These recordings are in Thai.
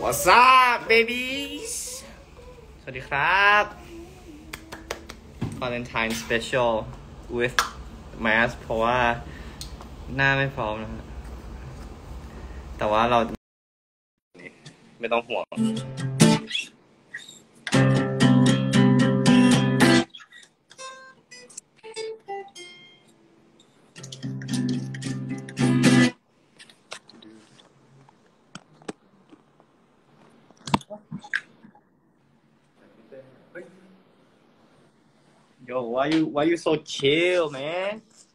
What's up babies สวัสดีครับ Valentine Special with Mask เพราะว่าหน้าไม่พร้อมนะฮะแต่ว่าเราไม่ต้องห่วงYo, why you so chill, man?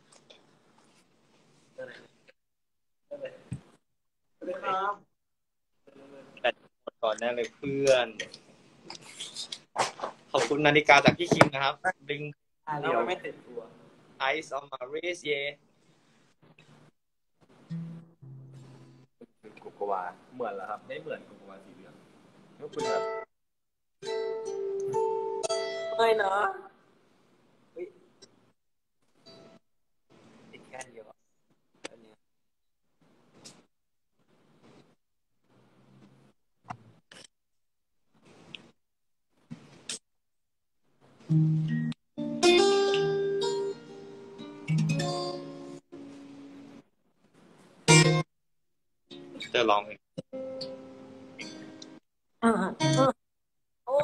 แต่ก่อนแน่เลยเพื่อนขอบคุณนาฬิกาจากพี่คิมนะครับ Bling แล้วไม่ติดตัว Ice on my wrist yeah โกโกวาเหมือนแล้วครับไม่เหมือนโกโกวาสีเหลืองก็คุณแบบไม่เนาะเฮ้ยติดแค่เดียวอันนี้จะลองเพลงโอ้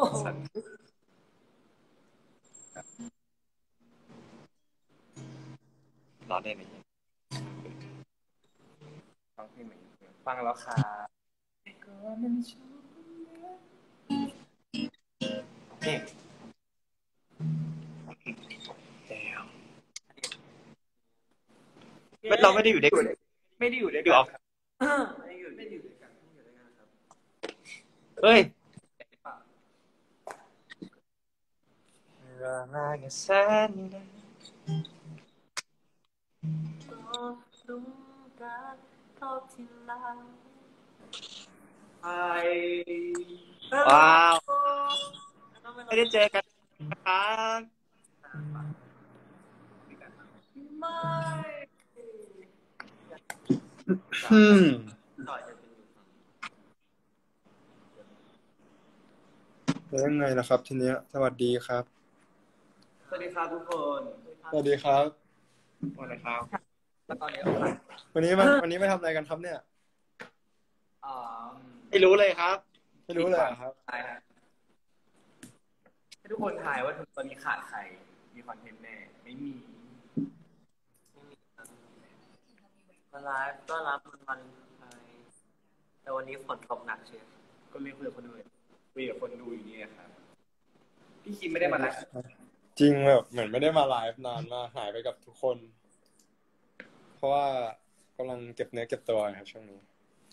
ร้องได้ไหมฟังเพลงไหนฟังแล้วค่ะเราไม่ได้อยู่ด้วยกันไม่ได้อยู่ด้วยอยู่กัออน ฟไม่ได้อยู่ด้วยกันอยู่ด้วยกันครับเฮ้ยว้าวไม่ได้เจอกันครับแล้วยังไงล่ะครับทีเนี้ยสวัสดีครับสวัสดีครับทุกคนสวัสดีครับวันไหนครับแล้วตอนนี้วันนี้มาทำอะไรกันครับเนี่ยไม่รู้เลยครับไม่รู้เลยเหรอครับใช่ครับให้ทุกคนทายว่าตอนนี้ขาดใครมีคอนเทนต์แน่ไม่มีมาไลฟ์ต้อนรับมันแต่วันนี้ฝนตกหนักเชียวก็เลยคุยกับคนดูอยู่นี่ครับพี่คิมไม่ได้มาไลฟ์จริงแบบเหมือนไม่ได้มาไลฟ์นานมากหายไปกับทุกคน เพราะว่ากำลังเก็บเนื้อเก็บตัวครับช่วงนี้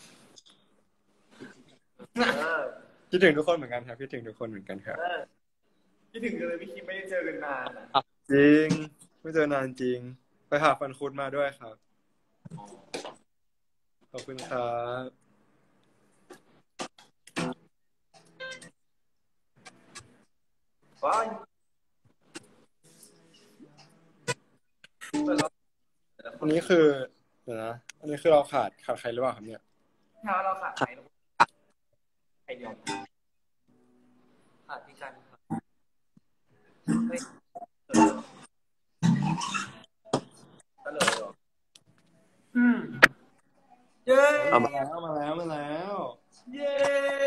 คิดถึงทุกคนเหมือนกันครับคิดถึงทุกคนเหมือนกันครับคิดถึงกันเลยพี่คิมไม่ได้เจอกันนานจริงไม่เจอนานจริงไปหาฟันคุดมาด้วยครับขอบคุณครับว้าวอันนี้คือเดี๋ยวนะอันนี้คือเราขาดใครหรือเปล่าครับเนี่ยถ้าเราขาดใครเดียวขาดพี่กันครับก็เลยเย้มาแล้วเย้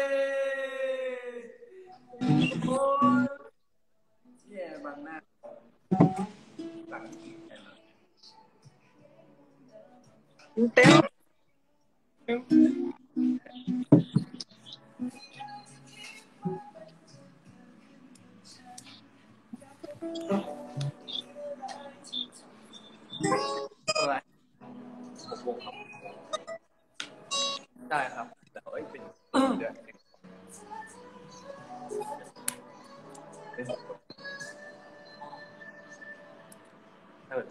โอ้ยเย้บางหน้าหลังเต้อะไร6 โมงครับได้ครับแต่เป็นเดือนเป็น6 คนถ้าเกิด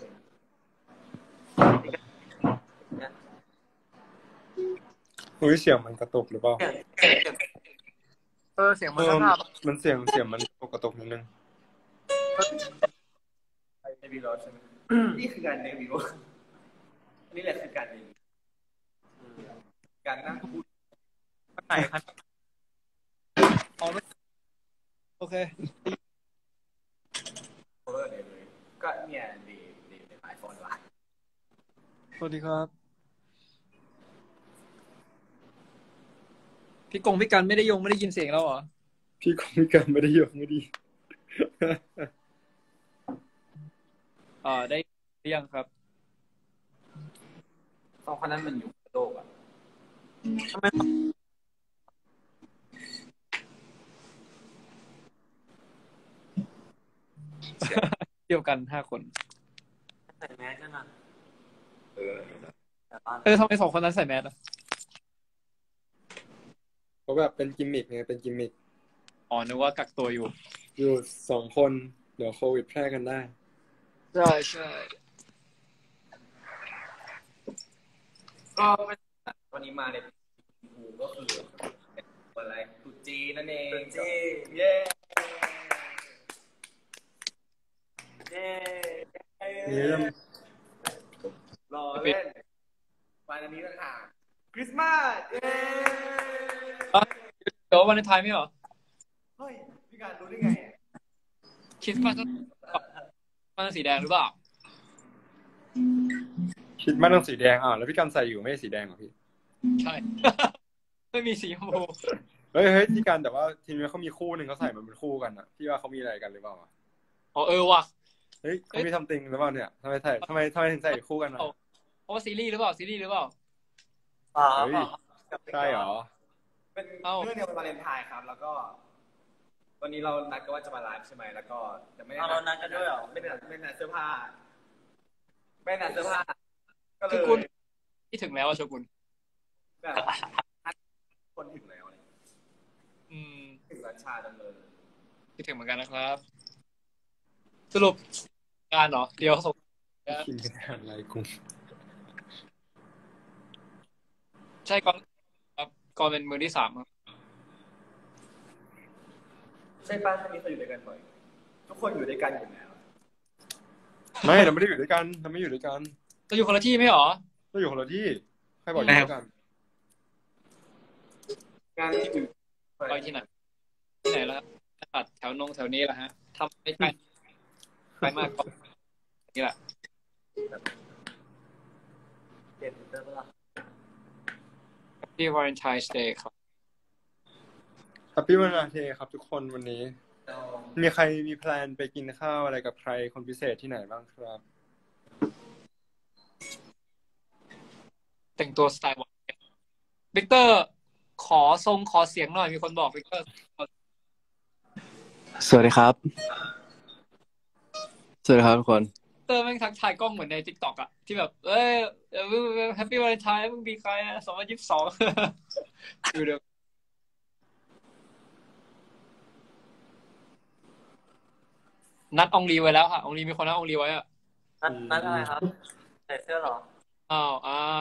อุ้ยเสียงมันกระตุกหรือเปล่าเสียงมันภาพมันเสียงมันกระตุกนิดนึงเดบิวต์ใช่ไหมนี่คือการเดบิวต์อันนี้แหละคือการเดบิวต์การนั่งพูดไหนครับโอเคก็เนี่ยดีไอโฟนว่ะสวัสดีครับพี่กันไม่ได้ยินเสียงเราเหรอพี่คงไม่กันไม่ได้ยกไม่ดีได้หรือยังครับสองคนนั้นมันอยู่โลกอ่ะทำไมเดียวกัน5 คนใส่แมสกันอ่ะทำไม2 คนนั้นใส่แมสอ่ะเพราะแบบเป็นกิมมิกไงเป็นกิมมิกนึกว่ากักตัวอยู่อยู่2 คนเดี๋ยวโควิดแพร่กันได้ใช่ก็วันนี้มาในภูก็คืออะไรตุ๊จีนั่นเองตุ๊จีเย้รอเล่นวันนี้ต่างหากคริสต์มาสเย้เดี๋ยววันไทน์ไม่เหรอเฮ้ยพี่การรู้ได้ไงคริสต์มาสมันสีแดงหรือเปล่าคิดมาต้องสีแดงแล้วพี่กันใส่อยู่ไม่ใช่สีแดงเหรอพี่ใช่ ไม่มีสีชมพูเฮ้ยพี่กันแต่ว่าทีนี้เขามีคู่หนึ่งเขาใส่มันเป็นคู่กันอ่ะพี่ว่าเขามีอะไรกันหรือเปล่าว่ะเฮ้ยเขามีทำติงหรือเปล่าเนี่ยทำไมถึงใส่คู่กันอ่ะเพราะว่าซีรีส์หรือเปล่าเฮ้ยใช่เหรอเป็นเรื่องเดียวกับวาเลนไทน์ครับแล้วก็วันนี้เรานัดกันว่าจะมาไลฟ์ใช่ไหมแล้วก็จะไม่ได้เรานัดกันด้วยเหรอไม่นัดเสื้อผ้าก็เลยคุณที่ถึงแล้วโชกุนแบบคนถึงแล้วถึงรัชชาจังเลยที่ถึงเหมือนกันนะครับสรุปงานเหรอเดี๋ยวส่งกินงานอะไรกูใช่ก่อนเป็นมือที่3ครับใช่ป้าท่านนี้เขาอยู่ด้วยกันบ่อยทุกคนอยู่ด้วยกันอยู่แล้วไม่เราไม่ได้อยู่ด้วยกันเราไม่อยู่ด้วยกันเราอยู่คนละที่ไม่หรอเราอยู่คนละที่ใครบอกอยู่ด้วยกันงานที่อยู่ไปที่ไหนแล้วตัดแถวนี้แหละฮะทำไม่ไปมากก็นี่แหละเก็บเตอร์ป่ะที่วาเลนไทน์เดย์ครับ Happy Valentine's Day ครับทุกคนวันนี้มีใครมีแพลนไปกินข้าวอะไรกับใครคนพิเศษที่ไหนบ้างครับแต่งตัวสไตล์วิกเตอร์ขอเสียงหน่อยมีคนบอกวิกเตอร์สวัสดีครับทุกคนเตอร์แม่งทักทายกล้องเหมือนใน TikTok อ่ะที่แบบแฮปปี้วาเลนไทน์มึงมีใคร2022ดูเดี๋ยวนัดอองลีไว้แล้วค่ะอองลีมีคนนัดอองลีไว้อ่ะนัดอะไรครับใส่เสื้อหรออ้าว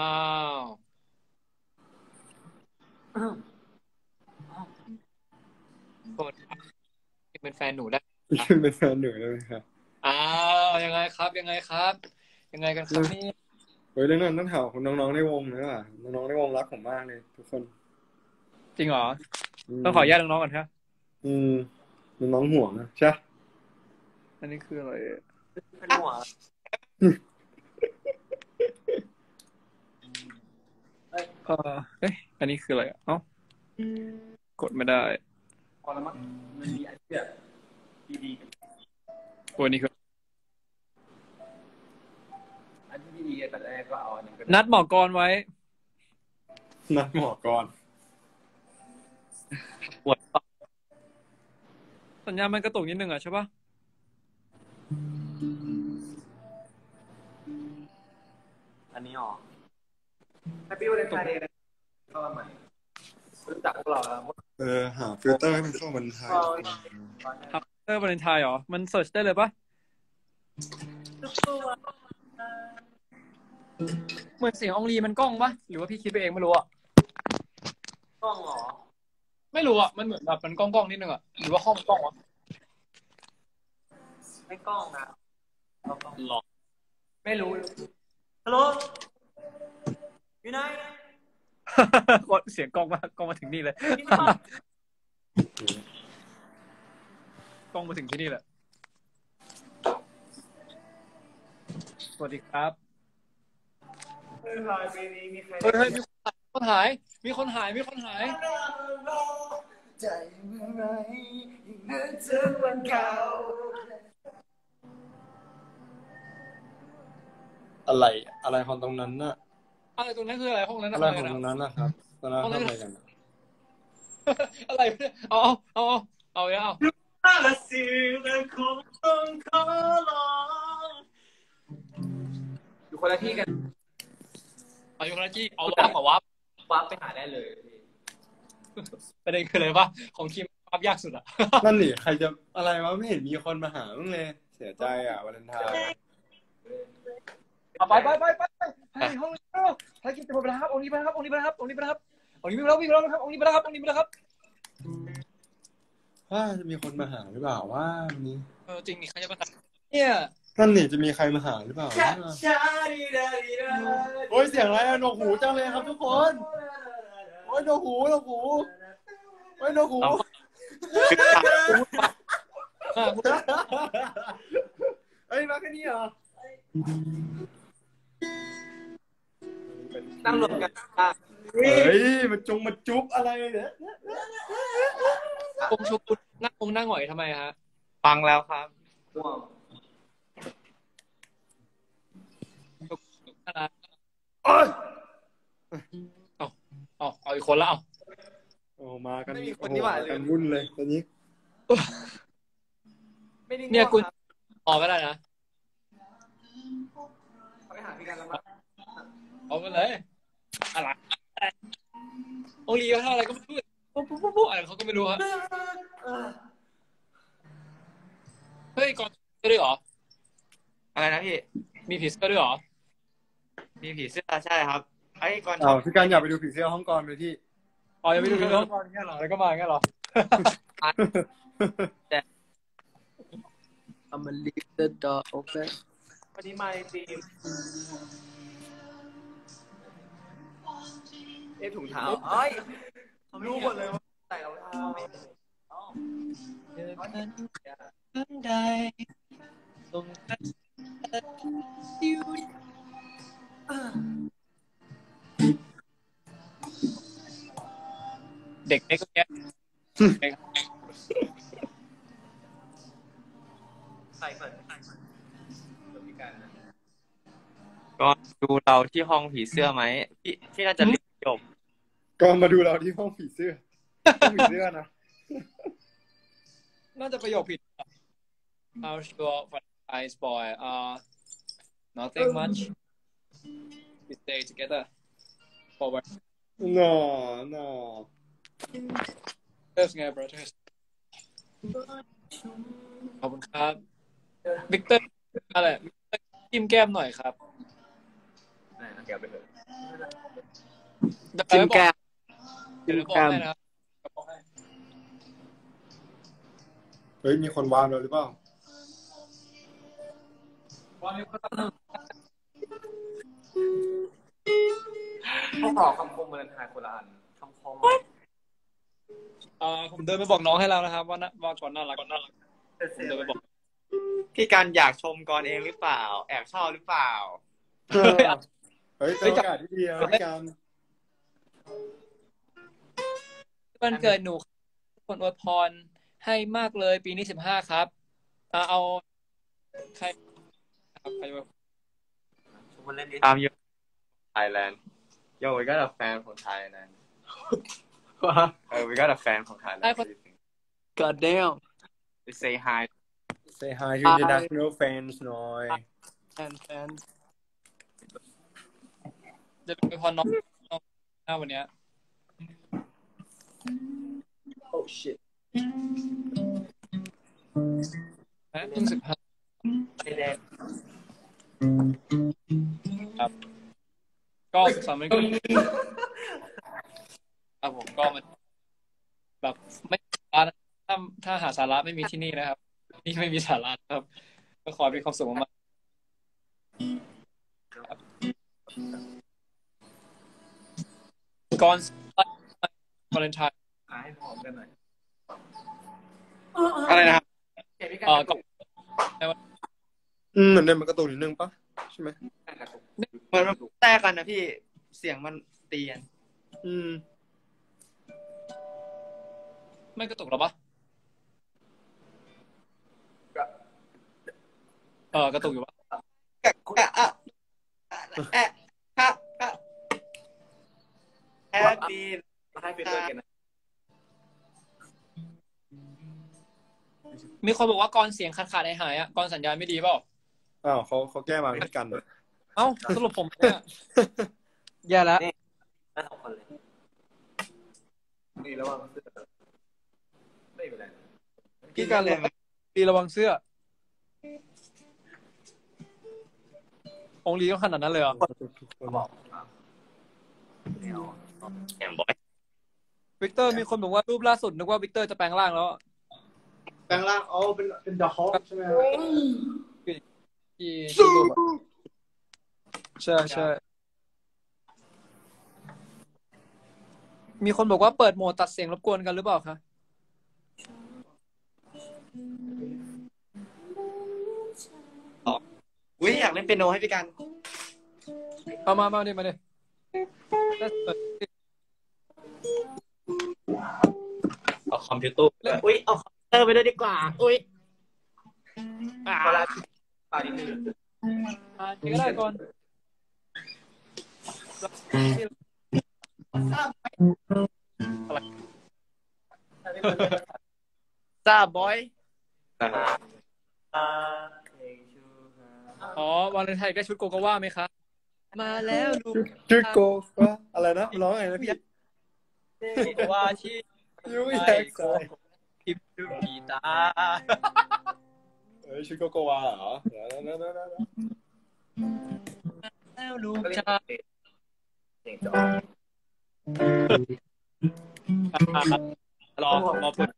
กดเป็นแฟนหนูได้เป็นแฟนหนูได้ไหมครับยังไงครับยังไงกันครับนี่เรื่องนั้นต้องถามคุณน้องๆในวงนะว่ะน้องๆในวงรักผมมากเลยทุกคนจริงเหรอต้องขออนุญาตน้องๆก่อนครับน้องห่วงนะใช่อันนี้คืออะไรเป็นหัวอันนี้คืออะไรกดไม่ได้พอแล้วมั้งมันมีไอเดียดีตัวนี้คืออันที่ดีแต่แรกก็เอาอันนึงนัดหมอกรไว้นัดหมอกรปวดสัญญาณมันกระตุกนิดนึงใช่ปะอันนี้หรอ Happy Valentine's Day เข้ามาใหม่รู้จักพวกเราแล้วหาฟิลเตอร์ให้มันเข้าวันไทยฟิลเตอร์วาเลนไทน์เหรอมันเสิร์ชได้เลยปะเหมือนเสียงอองลีมันกล้องปะหรือว่าพี่คิดไปเองไม่รู้กล้องหรอไม่รู้มันเหมือนแบบมันกล้องนิดนึงหรือว่าห้องมันกล้องวะไม่กล้องนะหรอไม่รู้ฮัลโหลอยู่ไหนเสียงกล้องมาถึงนี่เลยกล้องมาถึงที่นี่แหละสวัสดีครับเฮ้ยมีคนหายมีคนหายใจเมื่อไรนึกถึงวันเก่าอะไรของตรงนั้นน่ะอะไรตรงนั้นคืออะไรห้องนั้นอะไรของตรงนั้นนะครับตอนนั้นทำอะไรกันอะไรเนี่ยเอาสิ่งนั้นคงต้องขอลองอยู่คนละที่กันเอาอยู่คนละที่เอาวับกับวับวับไปหาได้เลยพี่ประเด็นคืออะไรวะของคิมวับยากสุดอ่ะนั่นนี่ใครจะอะไรวะไม่เห็นมีคนมาหาบ้างเลยเสียใจอ่ะวาเลนไทน์ไปห้องนี้ภารกิจจะหมดไปแล้วครับองค์นี้ไปแล้วครับองค์นี้ไปแล้วครับองค์นี้ไปแล้วครับองค์นี้ไปแล้ววิ่งไปแล้วครับองค์นี้ไปแล้วครับองค์นี้ไปแล้วครับว่าจะมีคนมาหาหรือเปล่าว่าวันนี้จริงนี่ใครจะมาเนี่ยนั่นนี่จะมีใครมาหาหรือเปล่าโอ้ยเสียงอะไรอะหนวกหูจังเลยครับทุกคนโอ้ยหนวกหูโอ้ยหนวกหูเฮ้ยมาแค่นี้เหรอนั่งรวมกันเฮ้ยมาจุ๊บอะไรเนี่ยองค์ชุบนั่งหงอยทำไมฮะฟังแล้วครับว้าวเอาอีกคนละเอาโอ้มากันไม่มีคนที่หวานเลยกันวุ่นเลยตอนนี้เนี่ยคุณออกก็ได้นะไปหาพี่กันแล้วมั้งเอาไปเลยอะไรองลีเขาทำอะไรก็ไม่รู้ปุ๊บอะไรเขาก็ไม่รู้ฮะเฮ้ยก่อนด้วยเหรออะไรนะพี่มีผีเสื้อด้วยเหรอมีผีเสื้อใช่ครับไอ้ก่อนอ้าวพี่การอยากไปดูผีเสื้อห้องกรไปที่อ๋อยังไม่ดูผีเสื้อก่อนแค่หรอแล้วก็มาแค่หรอ I'm gonna leave the door open วันนี้มาในทีมถุงเท้าเอ้ยเขารู้หมดเลยว่าใส่รองเท้าท่านใดส่งเด็กก็แย่ใส่ก่อนพี่การนะก็ดูเราที่ห้องผีเสื้อไหมที่น่าจะเรียนจบก็มาดูเราที่ห้องผีเสื้อห้องผีเสื้อนะน่าจะประโยคผิด How sure for I spoil nothing much we stay together forward no brothers ไง brothers ขอบคุณครับวิกเตอร์อะไรจิ้มแก้มหน่อยครับเดี๋ยวไปเลยจิ้มแก้มเดี๋ยวบอกให้นะครับเฮ้ยมีคนวางเราหรือเปล่าต้องขอคำคมมาเลนไทน์คนละอันคำคมผมเดินไปบอกน้องให้แล้วนะครับว่าก่อนน่ารักผมเดินไปบอกพี่การอยากชมก่อนเองหรือเปล่า แอบชอบหรือเปล่าเฮ้ยเป็นโอกาสที่ดีนะพี่การวันเกิดหนูคนอวยพรให้มากเลยปีนี้15ครับเอาใครครับใครวะชมคนเล่นดิตามยู Thailand Yo we got a fan from Thailand we got a fan from Thailand God damn we say hi say hi to international fans หน่อย fan จะไปพรน้องหน้าวันเนี้ย oh shit นะเพิ่ง15 ไปแดงครับก็สามวันเกิดครับผมก็มันแบบไม่ถ้าหาสาระไม่มีที่นี่นะครับนี่ไม่มีสาระครับก็ขอเป็นความสุขมากก่อนวาเลนไทน์ให้พร้อมกันหน่อยอะไรนะครับพี่กันก่อนเหมือนเดิมมันกระตุกนิดนึงปะใช่ไหมเหมือนมันแตกกันนะพี่เสียงมันตีกันไม่กระตุกหรอปะกระตุกอยู่ปะแฮปปี้ให้ฟิลเตอร์กันนะมีคนบอกว่าก่อนเสียงขาดๆหายๆก่อนสัญญาณไม่ดีเปล่าอ้าวเขาแก้มาพี่กันเอ้าสรุปผมเนี่ยแย่แล้วทั้ง2 คนเลยนี่ระวังเสื้อไม่เป็นไรพี่กันเลยปีระวังเสื้อองลีต้องขนาดนั้นเลยเหรอบอกแนวแอมบอยวิกเตอร์มีคนบอกว่ารูปล่าสุดนึกว่าวิกเตอร์จะแปลงร่างแล้วแปลงร่างเป็นดอฮอกใช่ไหมครับที่รูปใช่ใช่มีคนบอกว่าเปิดโหมดตัดเสียงรบกวนกันหรือเปล่าคะอุ้ยอยากเล่นเปียโนให้พี่กันเอามาดิเอาคอมพิวเตอร์อุ้ยเอาคอมพิวเตอร์ไปด้วยดีกว่าอุ้ยเวลาปาดินึงนี่ก็ได้ก่อนทราบบอยอ๋อวาเลนไทน์ได้ชุดโกโกวาไหมคะมาแล้วลูกจุดโกว่าอะไรนะร้องไงนะพี่ว่าที่ยูอยากใส่พิมพ์ดูกีตาชุดโกโกวาเหรอแล้วลูกก็เรียกจ้าเสียงจอรอเปิด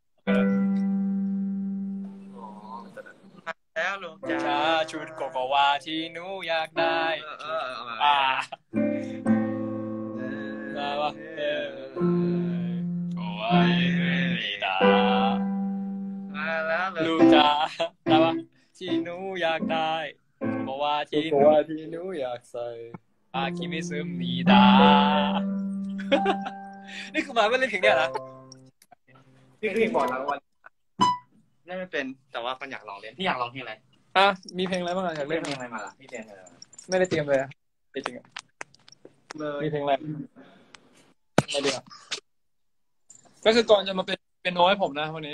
อ๋อมันจะแบบแล้วลูกจ้าจ้าชุดโกโกวาที่หนูอยากได้เอามามาว่าโกวากีตามาแล้วลูกจ้าได้ปะที่หนูอยากได้โกวาโกที่โกวาที่หนูอยากใส่อาคิมิซึมีดา นี่คือมาไม่เล่นเพลงเนี่ยนะนี่คือบอกทั้งวันเล่นไม่เป็นแต่ว่าคนอยากลองเล่นพี่อยากลองเพลงอะไรมีเพลงอะไรบ้างอยากเล่เล่นนเพลงอะไรมาล่ะพี่เรียนอะไรมาไม่ได้เตรียมเลยจริงเลยมีเพลงอะไรไม่ดีอ่ะก็คือก่อนจะมาเป็นโน้ให้ผมนะวันนี้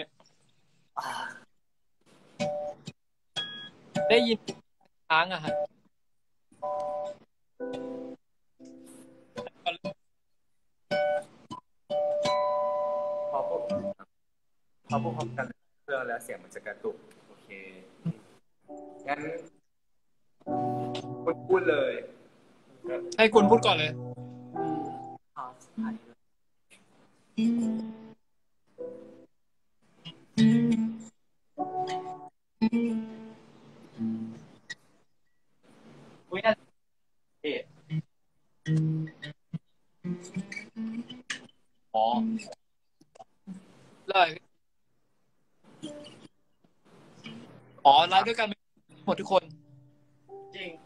ได้ยินค้างอะฮะพอพูดพร้อมกันเรื่องแล้วเสียงมันจะกระตุกโอเคงั้นคุณพูดเลยให้คุณพูดก่อนเลยอุ้ยน่าเอ๊ะอ๋อเลยไลฟ์ด้วยกันหมดทุกคนจริง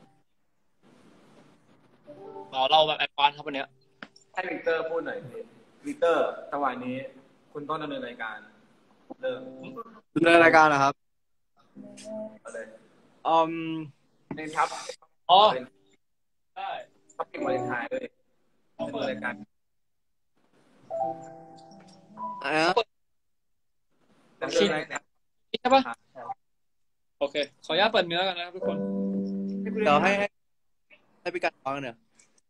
เราแบบแอดวานซ์ครับวันเนี้ยให้วิกเตอร์พูดหน่อยสิวิกเตอร์จังหวะนี้คุณต้องดำเนินรายการเริ่มในรายการนะครับเอาเลยมเพลงครับอ๋อได้ท็อปปิ้งวาเลนไทน์ด้วยดำเนินรายการอะไรนะดำเนินรายการใช่ปะโอเค ขออนุญาตเปิดเนื้อกันนะครับทุกคนเดี๋ยวให้พี่กันฟังเนี่ย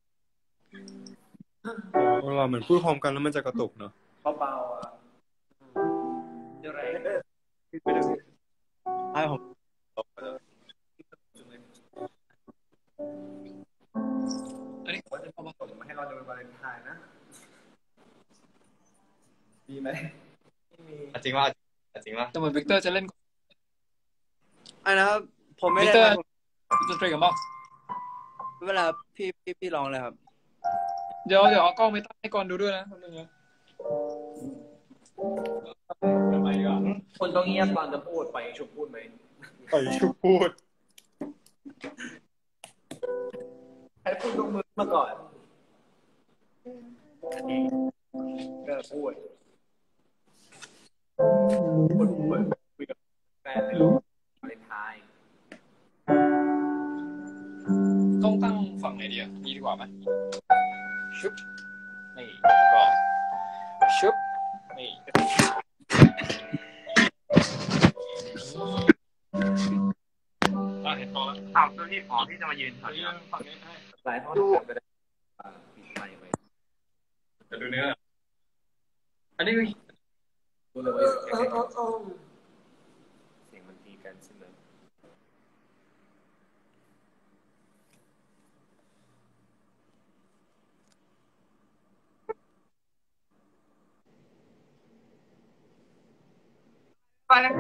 เราเหมือนพูดพร้อมกันแล้วมันจะกระตุกเนาะเบาๆอ่ะเดี๋ยวอะไรให้ผมอันนี้ว่าจะส่งมาให้เราในวันวาเลนไทน์นะดีไหมไม่มีจริงว่าจริงว่าแต่เหมือนวิกเตอร์จะเล่นไอ้นะครับผมไม่วิกได้เตอร์จะเตรียมกันบ้างเวลาพี่ร้องเลยครับเดี๋ยวเอากล้องไปตั้งให้ก่อนดูด้วยนะทำไมดีกว่าคนต้องเงียบตอนจะพูดไปชุบพูดไหมไปชุบพูดให้พูดตรงมือมาก่อนก็พูดคุยกับแฟนในวาเลนไทน์ต้องตั้งฝั่งไหนดีอ่ะนี่ดีกว่าไหมชุบนี่แล้วก็ชุบนี่เห็นพอแล้วถามตัวที่ที่จะมายืนแถวนี้ฝั่งนี้ให้หลายท่อนไปได้ปิดไมค์ไปจะดูเนื้ออันนี้รู้เลยว่าอยู่แค่เสียงมันตีกันใช่ไหมไปเลย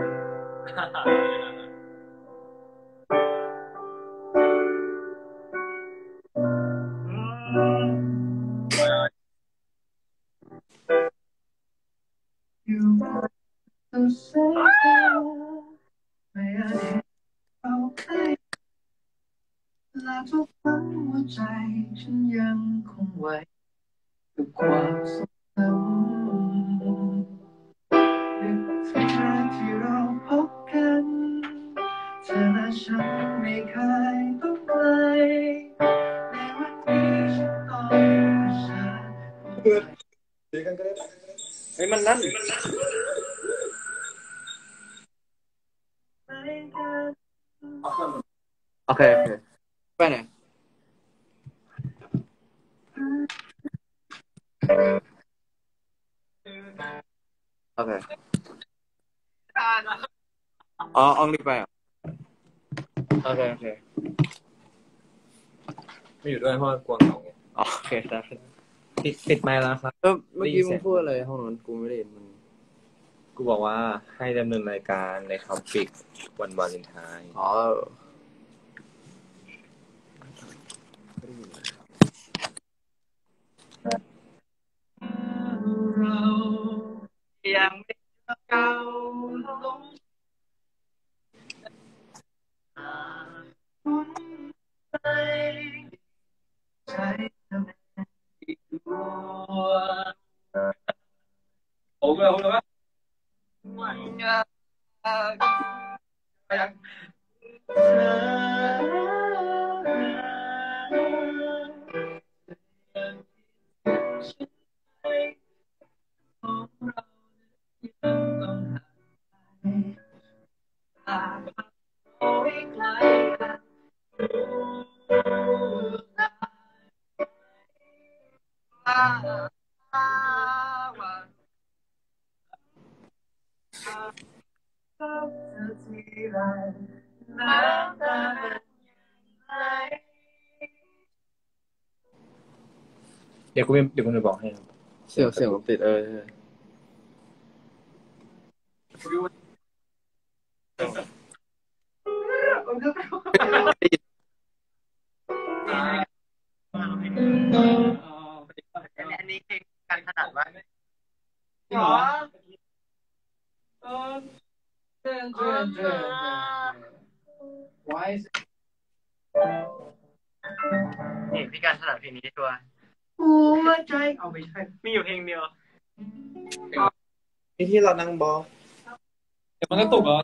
และทุกครั้งหัวใจฉันยังคงไว้กับความทรงจำนึกถึงแรกที่เราพบกันเธอและฉันไม่เคยต้องไกลในวันนี้ฉันต้องเผชิญดีกันก็ได้เฮ้ยมันนั่นโอเคไปไหนโอเคอ๋ออองรีบไปอ่ะโอเคไม่อยู่ด้วยเพราะกลัวเหงาไงโอเคได้ปิดไมค์แล้วครับเมื่อกี้มึงพูดอะไรห้องนั้นกูไม่ได้ยินมันกูบอกว่าให้ดำเนินรายการในท็อปิกวันวาเลนไทน์อ๋อเรายังไม่เก่าลงหุ่นใจใช้ทำให้ตัวโอ้ยว่ามันยากไปยังเดี๋ยวกูจะบอกให้ครับเสียงผมติดอันนี้เองการถนัดว่าหรอนี่พี่การถนัดเพลงนี้ตัวหัวใจเอาไม่ใช่มีอยู่เพลงเดียวที่เรานั่งบอลเดี๋ยวมันก็ตกเหรอ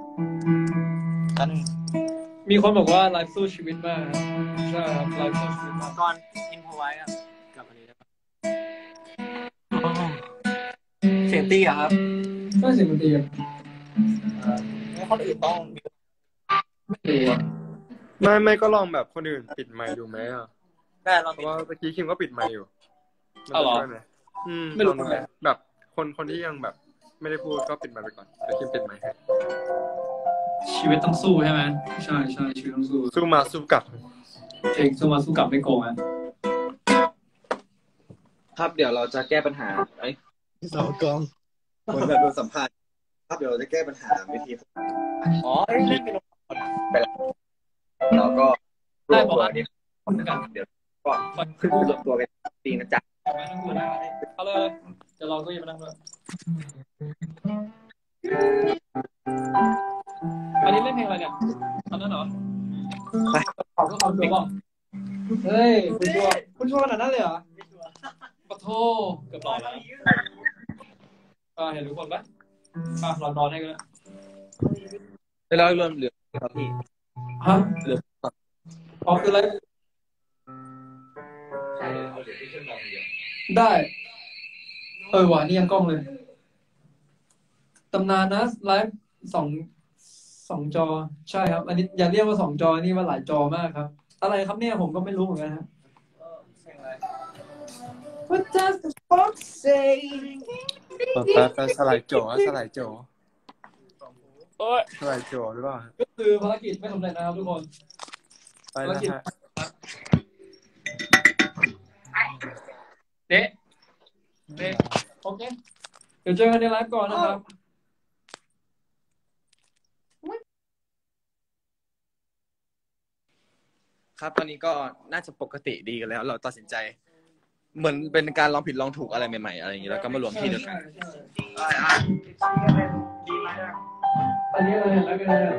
มีคนบอกว่าไลฟ์สู้ชีวิตมากใช่ครับไลฟ์สู้ชีวิตมากก่อนอินโฟไว้อะกับอันนี้ได้ปะเสียงตีอะครับก็เสียงมันดีอ่ะแล้วคนอื่นต้องไม่ดีอ่ะไม่ก็ลองแบบคนอื่นปิดไมค์ดูไหมอ่ะได้ลองเพราะว่าเมื่อกี้คิมก็ปิดไมค์อยู่มันเอาเหรอจะช่วยไหมไม่รู้แบบคนที่ยังแบบไม่ได้พูดก็ปิดไมค์ไปก่อนเดี๋ยวคิมปิดไมค์ให้ชีวิตต้องสู้ใช่ไหมใช่ชีวิตต้องสู้สู้มาสู้กลับเองสู้มาสู้กลับไม่โกงอ่ะครับเดี๋ยวเราจะแก้ปัญหาสาวกองคนแบบโดนสัมภาษณ์ครับเดี๋ยวเราจะแก้ปัญหาวิธีอ๋อเล่นเป็นคนไปแล้วเราก็รวมตัวนี้คนนะครับเดี๋ยวก็ขึ้นรวมตัวกันตีนะจ๊ะเอาเลยจะลองก็ยังไม่นั่งด้วยนั้นเหรอไปเขาก็ความชัวร์บอกเฮ้ยคุณชัวร์ขนาดนั้นเลยเหรอปะโทเกือบหลอดแล้วเห็นทุกคนปะเรานอนให้กันแล้วแล้วเริ่มเหลือครับพี่ฮะเหลืออ๋อคืออะไรใช่เอาเหลือที่ขึ้นมาเดียวได้ว่ะนี่ยังกล้องเลยตำนานนะไลฟ์สองจอใช่ครับอันนี้อย่าเรียกว่า2 จอนี่ว่าหลายจอมากครับอะไรครับเนี่ยผมก็ไม่รู้เหมือนกันครับ What does the fox say ไปสไลด์โจสไลด์โจโอ้ยสไลด์โจหรือเปล่าก็คือภารกิจไม่สำเร็จนะครับทุกคนไปนะฮะเด๊ะโอเคเดี๋ยวเจอกันในไลฟ์ก่อนนะครับครับตอนนี้ก็น่าจะปกติดีกันแล้ว เราตัดสินใจ เหมือนเป็นการลองผิดลองถูกอะไรใหม่ๆอะไรอย่างนี้แล้วก็มารวมที่เดียวกันอันนี้อะไรแล้วกันเนี่ย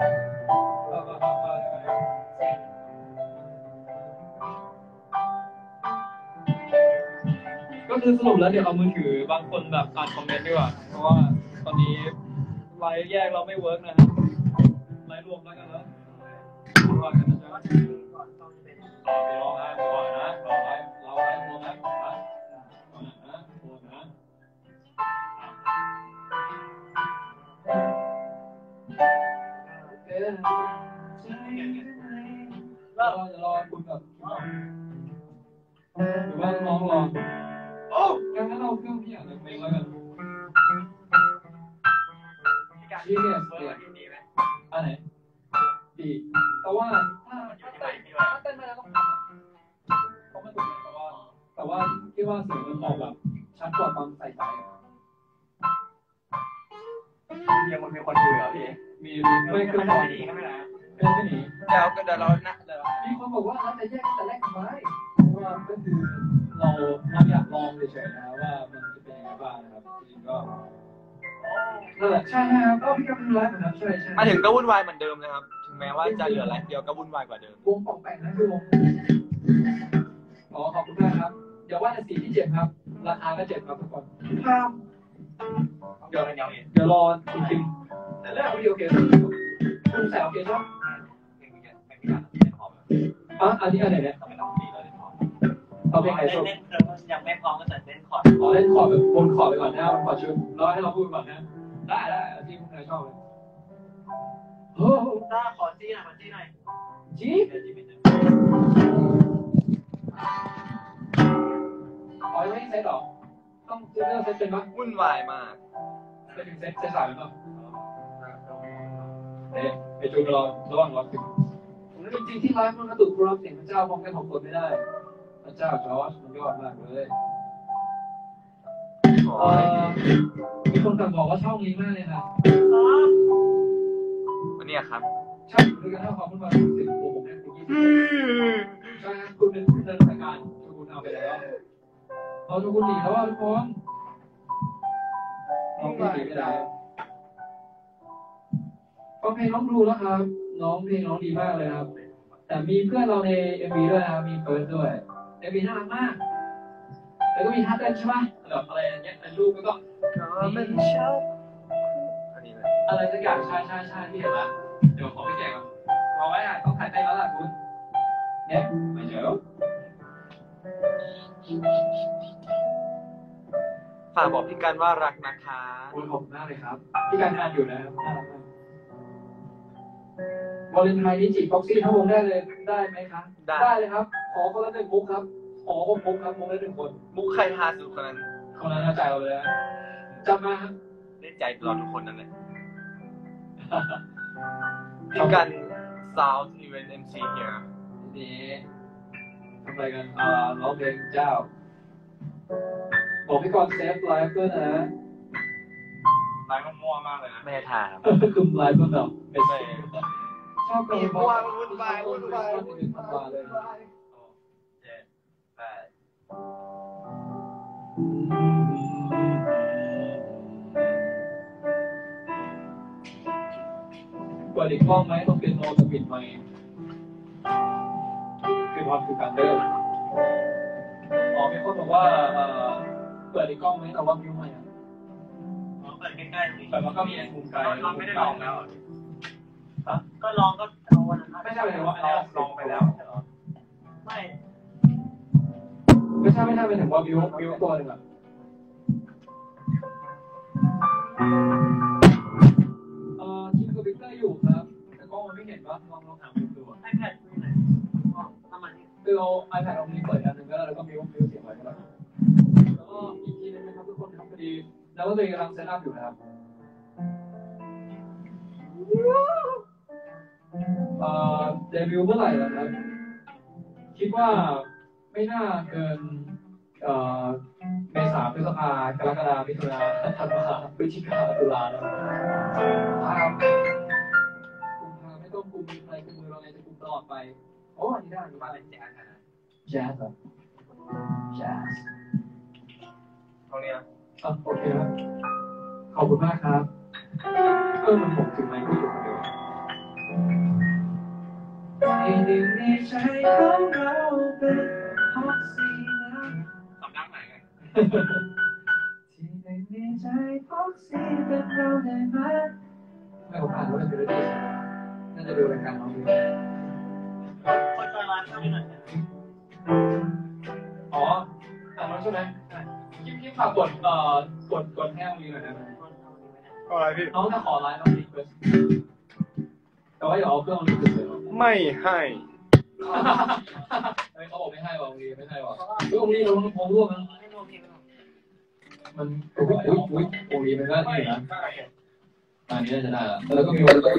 ก็คือสรุปแล้วเดี๋ยวเอามือถือบางคนแบบอ่านคอมเมนต์ดีกว่าเพราะว่าตอนนี้ไลฟ์แยกเราไม่เวิร์กนะครับไลฟ์รวมแล้วกันแล้วว่ากันนะจ๊ะรอนะก่อนนะรอไลฟ์รวมนะก่อนนะรวมนะเราจะรอคุณแบบหรือว่าน้องรอโอ้งั้นเราเครื่องพี่อ่านเพลงแล้วกันพี่เนี่ยอันไหนดีแต่ว่าถ้าเต้นไม่ได้ต้องทำเพราะมันถูกแต่ว่าที่ว่าเสียงมันออกแบบชัดกว่าตอนใส่ใจยังมันมีคนดูเหรอพี่มีไม่ขึ้นบอลไม่หนีเดี๋ยวเรานะมีคนบอกว่าเราจะแยกแต่แรกทำไมเพราะว่าก็คือเราอยากลองเฉยๆนะว่ามันจะเป็นยังไงบ้างนะครับจริงก็นั่นแหละใช่ครับก็พี่ก็เป็นไลฟ์เหมือนกันใช่มาถึงก็วุ่นวายเหมือนเดิมนะครับถึงแม้ว่าจะเหลือไลฟ์เดียวก็วุ่นวายกว่าเดิมวงปองแปงนะคือวงขอบคุณมากครับเดี๋ยวว่าจะสีที่7ครับราคาก็7ครับทุกคนครับเดี๋ยวรอคุณคิมแต่แรกโอเคคุณใส่โอเคใช่ไหมอันนี้อะไรเนี่ยเอาเพลงไหนโชว์ยังไม่พร้อมก็จะเล่นคอร์ดเล่นคอร์ดแบบวนคอร์ดไปก่อนนะคอร์ดชุดรอให้เราพูดก่อนนะได้ที่คุณนายชอบเลยโอ้ถ้าขอจี้หน่อยจีอ๋อยังไม่เซตหรอต้องเลือกเซตเป็นปะวุ่นวายมากเป็นถึงเซตสายเป็นปะไอจูนรอระหว่างรอถึงจริงๆที่ไลฟ์มันกระตุกรับเสียงพระเจ้าพร้อมกันของคนไม่ได้พระเจ้าจอร์จมันยอดมากเลยมีคนสั่งบอกว่าช่องนี้มากเลยค่ะวันนี้ครับใช่คือการทำความวุ่นวาย10 ผมเนี่ยคุณ20ใช่คุณเป็นผู้ดำเนินรายการคุณเอาไปแล้วเอาคุณหนีแล้วทุกคนน้องหนีไม่ได้ฟังเพลงน้องดูแล้วครับน้องเพลงน้องดีมากเลยครับแต่มีเพื่อนเราใน MV ด้วยนะครับมีเฟิร์สด้วย MV น่ารักมากแล้วก็มีท่าเต้นใช่ไหมแบบอะไรอย่างเงี้ยเป็นรูปแล้วก็มันชอบอะไรสักอย่างใช่ที่เห็นละเดี๋ยวขอไปแจกก่อนรอไว้อ่ะต้องถ่ายเต้นแล้วล่ะคุณเนี่ยไม่เจอฝากบอกพี่กันว่ารักนะคะขอบคุณมากเลยครับพี่กันงานอยู่นะครับน่ารักมากวาเลนไทน์นี้จีบบ็อกซี่ทั้งวงได้เลยได้ไหมครับได้เลยครับขอคนละ1 มุกครับขอ6 มุกครับมุกละ1 คนมุกใครฮาสุดคนนั้นเอาใจเราเลยนะจำมาครับเล่นใจตลอดทุกคนนั่นแหละพี่กัน Sound Event MC here นี่ทำอะไรกันร้องเพลงเจ้าบอกพี่กรณ์เซฟไลฟ์ด้วยนะไลฟ์มันมั่วมากเลยนะไม่ได้ถามคือไลฟ์มันแบบเป็นไงชอบมีมั่ววุ่นวายเลย7 8 กว่าดอีกกล้องไหมต้องเป็นโนตปิดไหมคือความคือการเดินมีคนบอกว่าเปิดอีกกล้องไหมแต่ว่ามิวใหม่เปิดใกล้ๆตรงนี้แต่มันก็มีไอ้มุมไกลเราไม่ได้ลองแล้วก็ลองก็เอาวันนั้นไม่ใช่หมายถึงว่าอันนี้ลองไปแล้วไม่ใช่หมายถึงว่ามิวตัวหนึ่งอะทีมคอมพิวเตอร์อยู่ครับแต่กล้องมันไม่เห็นว่าลองหามิวดูไอแพดอยู่ไหนประมาณนี้คือเอา iPad เอานี้เปิดอันหนึ่งแล้วก็มิวเสียบไว้แล้วก็อีกทีนึงนะครับทุกคนครับพอดีแล้วก็ตัวเองกำลังเซตอัพอยู่นะครับเดบิวต์เมื่อไหร่ล่ะครับคิดว่าไม่น่าเกินเมษาพฤษภากรกฎามิถุนาธันวาพฤศจิกาตุลาครับกุมภาไม่ต้องกุมอะไรกุมมือเราไงจะกุมตลอดไปโอ้อันนี้ได้อยู่บ้านเป็นแจ๊สนะแจ๊สเหรอแจ๊สตรงนี้โอเคครับขอบคุณมากครับมันผมถึงไหมที่อยู่คนเดียวให้หนึ่งในใจของเราเป็นฮอตซีนะสำนักไหนไงที่หนึ่งในใจฮอตซีเป็นเราได้ไหมไม่ผมอ่านว่าเป็นเรื่องน่าจะดูรายการน้องอยู่คนจอยร้านเขาไม่หน่อยอ่านแล้วใช่ไหมคิดฝากกดแห้งมีหน่อยนะอะไรพี่น้องจะขอไลน์น้องรีเควสแต่ว่าอย่าเอาเครื่องรีเควสเลยไม่ให้เขาบอกไม่ให้ว่ะองรีไม่ให้ว่ะองรีเราพงร่วมนะมันอุ้ยองรีมันก็นี่นะอันนี้น่าจะได้แล้วก็มีวันก็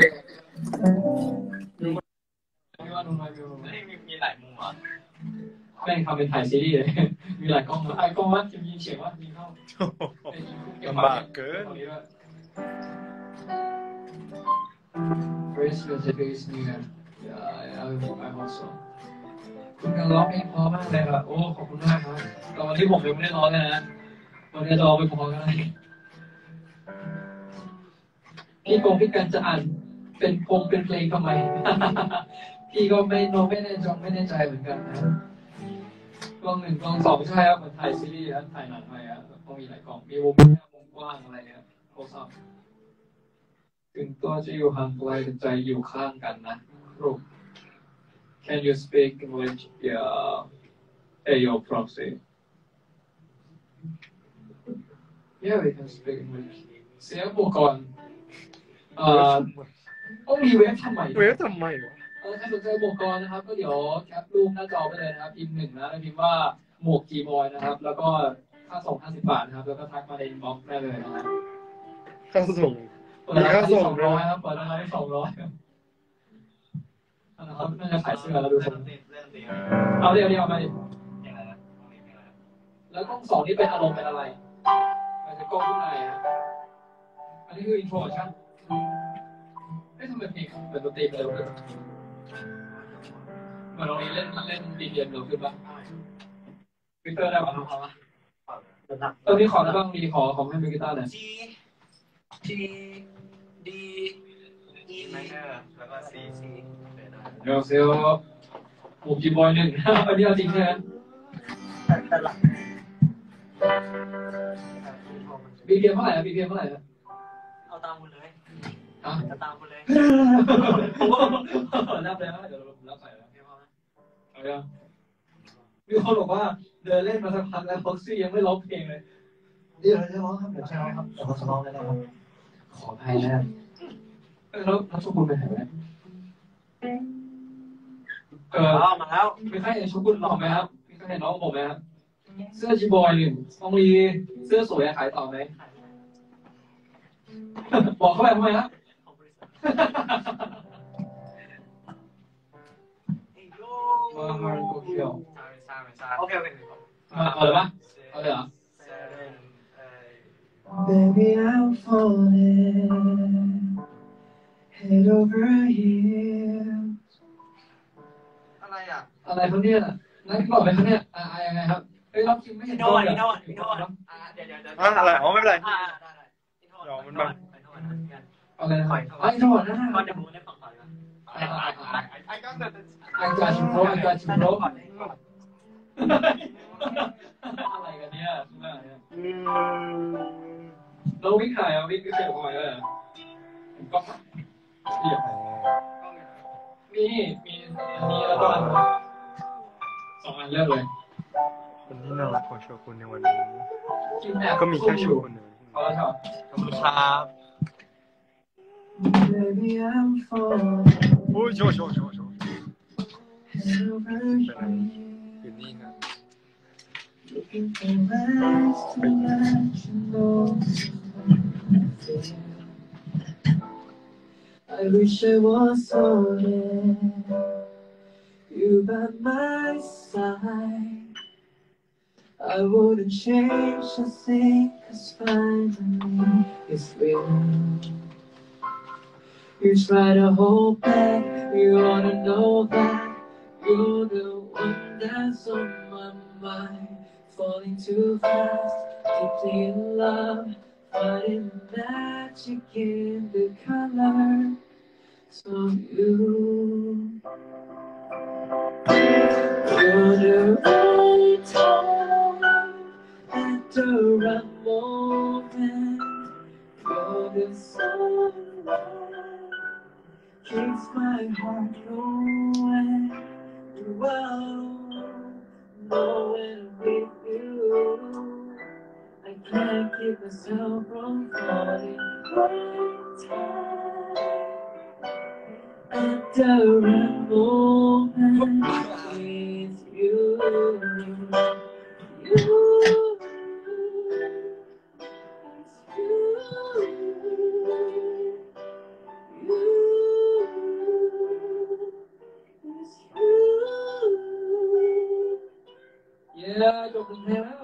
มีหลายมุมอ่ะแม่งทำเป็นถ่ายซีรีส์เลยมีหลายกล้องไอ้กล้องว่าจะยิงเฉียงว่ายิงเข้าลำบากเกิน Grace was a bass singer. Yeah, I also. คุณการร้องเพลงพอมากเลยครับโอ้ขอบคุณมากครับตอนที่ผมยังไม่ได้ร้องเลยนะวันนี้จะร้องไม่พอกันเลยพี่กันจะอ่านเป็นเพลงทำไมพี่ก็ไม่แน่ใจเหมือนกันนะกล้อง1กล้อง2ใช่ครับเหมือนถ่ายซีรีส์นะถ่ายหนังอะไรครับต้องมีหลายกล้องมีวงกว้างอะไรครับโทรศัพท์ถึงตัวจะอยู่ห่างไกลแต่ใจอยู่ข้างกันนะลูก Can you speak English? Yeah, your proxy. Yeah, we can speak English. เสียบุกรต้องมีเว็บทำไมวะใครสนใจหมวกกรนะครับก็เดี๋ยวแคปรูปหน้าจอไปเลยนะครับพิมพ์1นะแล้วพิมพ์ว่าหมวกกีบอยนะครับแล้วก็ค่าส่ง50 บาทนะครับแล้วก็ทักมาในอินบ็อกซ์ได้เลยนะครับค่าส่งเปิดราคาที่200ครับเปิดราคาที่200ครับนะครับน่าจะขายเสื้อแล้วดูสิเอาเดี๋ยวมาดิแล้วกล้อง2นี่เป็นอารมณ์เป็นอะไรมันจะกล้องข้างในครับอันนี้คืออินโทรชั่นทำไมเพลงเป็นดนตรีเร็วขึ้นเหมือนเราเล่นดีเร็วขึ้นป่ะวิกเตอร์ได้ป่ะตอนนี้ขอได้บ้างดีขอให้มีกีตาร์หน่อย G D E แล้วก็ C เดี๋ยวเซลผมจีบอย1อันนี้เอาจริงใช่ไหมแต่หลัก BPM เท่าไหร่นะ BPM เท่าไหร่นะเอาตามคุณเลยเอาตามคุณเลยรับเลยนะเดี๋ยวเรารับใส่แล้วเอายังมีคนบอกว่าเดินเล่นมาสักพักแล้วฟ็อกซี่ยังไม่ร้องเพลงเลยเดี๋ยวจะร้องครับเดี๋ยวจะร้องครับเดี๋ยวเขาจะร้องได้ครับขออภัยนะแล้วชุกุลไปไหนไหมมาแล้วมีใครเห็นชุกุลต่อไหมครับมีใครเห็นน้องผมไหมครับเสื้อจีบอย1ต้องมีเสื้อสวยขายต่อไหมบอกเข้าไปทำไมครับมาฮาร์ดโกเคียวโอเคมาเอาเลยปะเอาเลยเหรอ Baby I'm falling head over heels อะไรอ่ะอะไรเขาเนี่ยนักบอกอะไรเขาเนี่ยยังไงครับเฮ้ยเราคิดไม่เห็นโดนเดี๋ยวอะไรอ๋อไม่เป็นไรได้เดี๋ยวมันแบบอะไรนะก่อนจะมูในฝั่ง I got you bro I got you bro อะไรกันเนี่ยเราวิ่งถ่ายอ่ะวิ่งเฉยๆออกมาเลยก็มีอันนี้แล้วก็อัน2 อันเลือกเลยคนที่น่ารักของโชกุนในวันนี้ก็มีแค่โชกุนเลยเอาละครับขอบคุณครับโอ้ยโชอยู่นี่ครับ Looking for lies to let you know I wish I was holding you by my side I wouldn't change a thing 'cause finally it's real You try to hold back you wanna know that you're the one that's on my mind Falling too fast, deeply in love Finding magic in the colors of you You're the right time at the right moment You're the sunlight keeps my heart going Wow, knowing with you I can't keep myself from falling right time at the right moment with you Yeah, จบเพลงแล้ว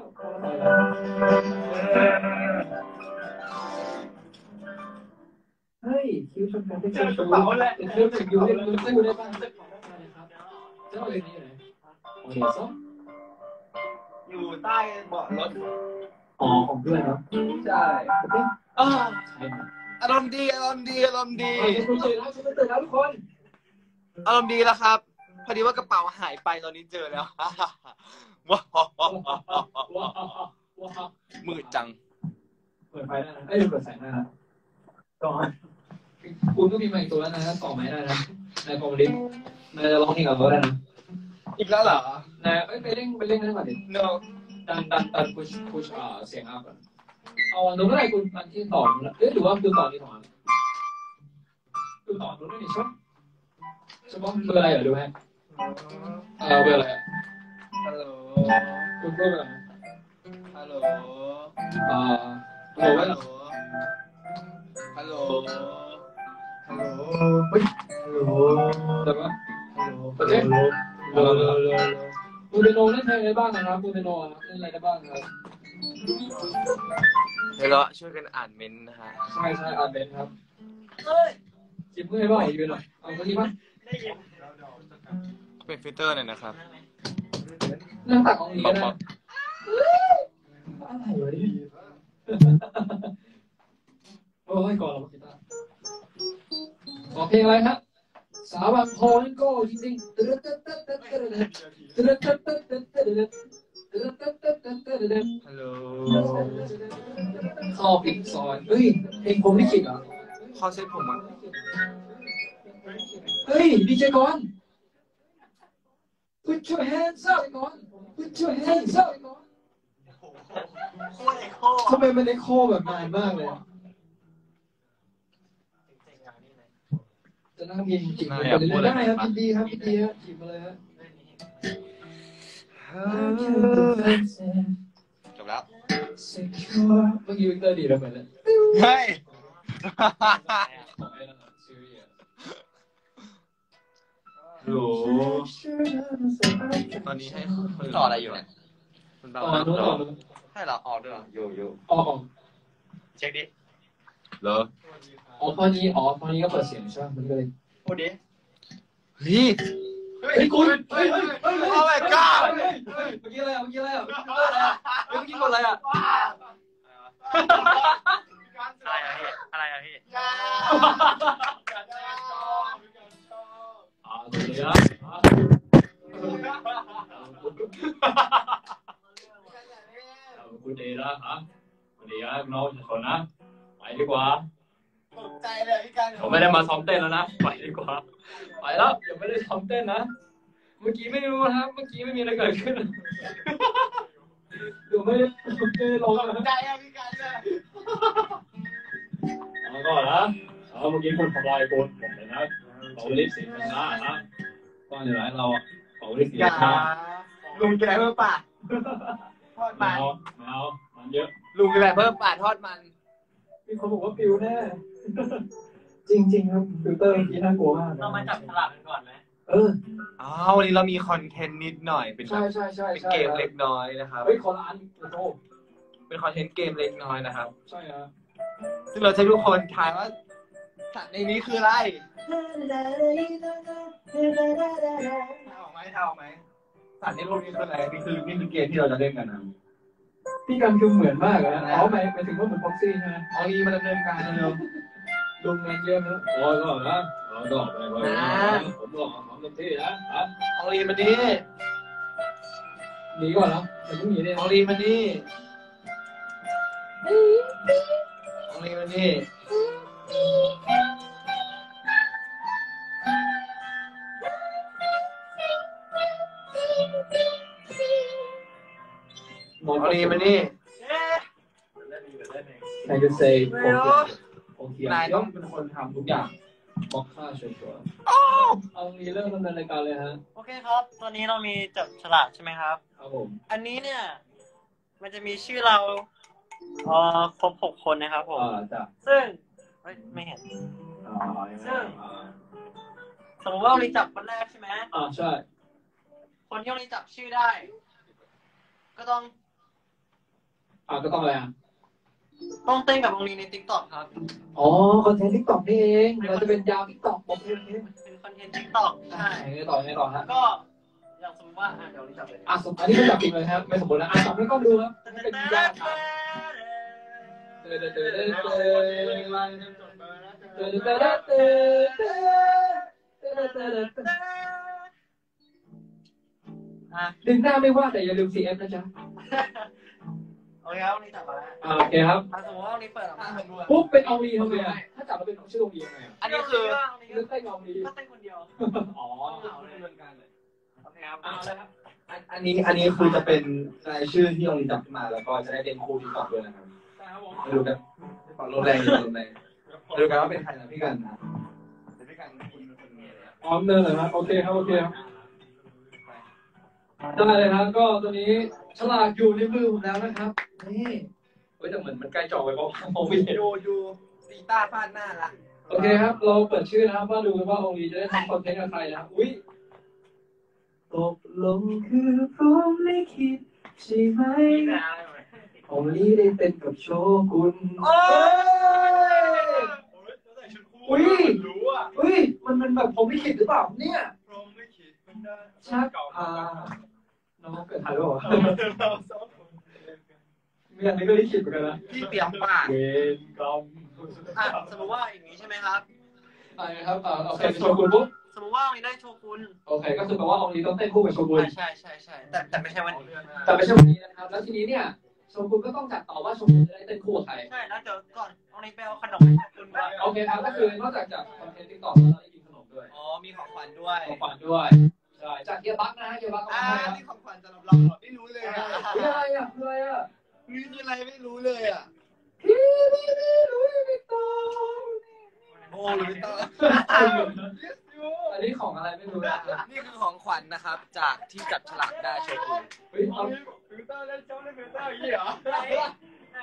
เฮ้ยคิวชมกันเป็นคิวชูเป็นคิวถึงอยู่ในมือสู้ได้บ้างเจ้าเลยนี่ไหนโอเคซ้อมอยู่ใต้เบาะรถของเพื่อนเนาะใช่โอเคอารมณ์ดีคุณตื่นแล้วทุกคนอารมณ์ดีแล้วครับพอดีว่ากระเป๋าหายไปตอนนี้เจอแล้วว้าวมืดจังเปิดไฟได้นะเปิดแสงได้นะก่อนคุณก็มีไมค์ตัวแล้วนะต่อไม้ได้นะนายคอมลิฟนายจะร้องเพลงกับเขาได้นะอีกแล้วเหรอนายไปเล่นนั่นก่อนดิ no ดันพุชเสียงอัพก่อนเอาอันนู้นอะไรคุณอันที่ต่อหรือว่าดูต่อที่สองดูต่อนู้นนี่ใช่ไหมเฉพาะเบอร์อะไรเหรอดูไหมเบอร์อะไรฮัลโหลคุณพูดอะไรฮัลโหลฮัลโหลฮัลโหลเฮ้ยฮัลโหลแต่ว่าฮัลโหลประเทศคุณเดโนเล่นเพลงอะไรบ้างนะครับคุณเดโนเล่นอะไรได้บ้างครับเดี๋ยวเราช่วยกันอ่านเมนต์นะฮะใช่อ่านเมนต์ครับจิบมือให้บ้างยืนหน่อยเอาสักทีมั้ยเป็นฟิลเตอร์หน่อยนะครับนั่งตักของนี้นะอะไรวะนี่โอ้ยก่อนเรากีตาร์ขอเพลงอะไรครับสาวบางโพนั่นก็จริงๆฮัลโหลข้อปิดซอยเฮ้ยเพลงผมลิขิตเหรอข้อเซ็ตผมอ่ะเฮ้ยดีเจก่อน Put your hands up Put your hands up ทำไมมันเอ็กโคแบบนานมากเลยจะนั่งยิงจิบไปเรื่อยๆได้ครับดีครับจิบมาเลยฮะจบแล้วเมื่อกี้วิกเตอร์ดีแล้วเหมือนเลยเฮ้ยโหตอนนี้ให้ต่ออะไรอยู่เนี่ยต่อนู้นให้เราออกด้วยโยออกเช็คดิเหรอพอนี้ก็เปิดเสียงใช่ไหมมันก็เลยพูดดิเฮ้ยคุณเฮ้ย Oh my god เมื่อกี้อะไรเมื่อกี้กดอะไรอ่ะอะไรอะพี่คุณดีนะฮะคุณดีนะน้องชนนะไปดีกว่าตกใจเลยพี่กันผมไม่ได้มาซ้อมเต้นแล้วนะไปดีกว่าไปแล้วยังไม่ได้ซ้อมเต้นนะเมื่อกี้ไม่รู้นะครับเมื่อกี้ไม่มีอะไรเกิดขึ้นดูไม่ได้ลงตกใจอะพี่กันเลยเอาก่อนนะเอาเมื่อกี้คุณทำลายคุณผมเลยนะเป่าลิปสีมันนะฮะก็ในร้านเราเป่าลิปสีอย่านะลุงกินอะไรเพิ่มป่ะทอดไม่มันเอาไม่เอามันเยอะลุงกินอะไรเพิ่มป่ะทอดมันมีคนบอกว่าปิวแน่จริงๆครับฟิลเตอร์เมื่อกี้น่ากลัวมากเรามาจับฉลากกันก่อนไหมอ๋อวันนี้เรามีคอนเทนต์นิดหน่อยเป็นแบบใช่เป็นเกมเล็กน้อยนะครับเฮ้ยคนละอันโอ้เป็นคอนเทนต์เกมเล็กน้อยนะครับใช่ฮะซึ่งเราจะให้ทุกคนทายว่าสัตว์ในนี้คืออะไรทายออกไหมสัตว์ในโลกนี้คืออะไรนี่คือเกมที่เราจะเล่นกันนะพี่กันคือเหมือนมากนะอ๋อหมายถึงว่าเหมือนพ็อกซี่ใช่ไหมเอางี้มาดำเนินการเร็วลงงานเยอะนะอ๋อก็นะอ๋อก็ไปผมบอกของเต็มที่นะเอาลีมานี่หนีก่อนนะอย่าเพิ่งหนีเลยเอาลีมานี่เอาลีมานี่เอาลีมานี่ใครจะเซย์ผมเขียนนายต้องเป็นคนทำทุกอย่างมอกค่าชัวร์เอางี้เริ่มดำเนินรายการเลยฮะโอเคครับ ตอนนี้เรามีจับฉลากใช่ไหมครับครับผมอันนี้เนี่ย มันจะมีชื่อเราครบ6 คนนะครับผมจ้ะซึ่งไม่เห็น ซึ่ง สมมติว่าเราจับคนแรกใช่ไหมใช่คนที่เราจับชื่อได้ ก็ต้องก็ต้องอะไรอ่ะต้องเต้นกับวงลีใน TikTok ครับอ๋อคอนเทนต์ทิกตอกนี่เองเราจะเป็นยาวทิกตอกบอกเลยเป็นคอนเทนต์ TikTok ใช่ไงต่อฮะก็อย่างสมมติว่าเดี๋ยวเราจับเลยอันนี้คือจับจริงเลยครับไม่สมบูรณ์นะจับให้กล้องดูครับเป็นยาวดึงหน้าไม่ว่าแต่อย่าลืม CF นะจ๊ะโอเคครับวันนี้จับมาแล้วโอเคครับสมมติว่าวันนี้เปิดออกมาปุ๊บเป็นเอาลีทำไงอ่ะถ้าจับเราเป็นชื่อโรงเรียนไงอันนี้คือเลือกเต้นเอาลีก็เต้นคนเดียวอ๋อโอเคครับเอาเลยครับอันนี้คือจะเป็นรายชื่อที่โรงเรียนจับขึ้นมาแล้วก็จะได้เรียนครูที่ตอบด้วยนะครับใช่ครับผมมาดูกันฝั่งลมแรงลมแรงมาดูกันว่าเป็นใครนะพี่กันนะเป็นพี่กันคุณเป็นคนมีอะไรพร้อมเดินเลยครับโอเคครับได้เลยครับก็ตอนนี้ฉลากอยู่ในมือผมแล้วนะครับนี่แต่เหมือนมันใกล้จอไปเพราะมองไม่เห็นดูตีต้าฟาดหน้าละโอเคครับเราเปิดชื่อนะครับว่าดูกันว่าองค์นี้จะได้ทำคอนเทนต์กับใครนะครับอุ้ยตกลงคือพร้อมไม่คิดใช่ไหมองค์นี้ได้เต้นกับโชกุนอุ้ยอุ้ยมันแบบผมไม่คิดหรือเปล่าเนี่ยชักน้องเกิดถ่ายรูปเหรอมีอันนี้ก็ได้คิดเหมือนกันนะพี่เตรียมปากเวรกรรมสมมติว่าอย่างนี้ใช่ไหมครับอะไรครับโอเคโชกุนปุ๊บสมมติว่าวันนี้ได้โชกุนโอเคก็คือแปลว่าองค์นี้ต้องเต้นคู่กับโชกุนใช่แต่ไม่ใช่วันนี้แต่ไม่ใช่วันนี้นะครับแล้วทีนี้เนี่ยโชกุนก็ต้องจัดต่อว่าโชกุนจะได้เต้นคู่กับใครใช่แล้วเดี๋ยวก่อนวันนี้ไปเอาขนมให้โชกุนก่อนโอเคครับก็คือนอกจากจัดคอนเทนต์ติ๊กต็อกแล้วเราได้กินขนมด้วยอ๋อมีของขวัญด้วยของขวัญด้วยใช่จากเฮียบักนะฮะเฮียบักเอามาให้ครับมีของขวัญสำหรับเราไม่รู้เลยอ่ะคืออะไรอ่ะคืออะไรอ่ะนี่คืออะไรไม่รู้เลยอ่ะพี่ลุยวิกตอร์โอ้หรือต่ออันนี้ของอะไรไม่รู้นะนี่คือของขวัญนะครับ จากที่จับฉลากได้โชกุนเฮ้ยเอาไหน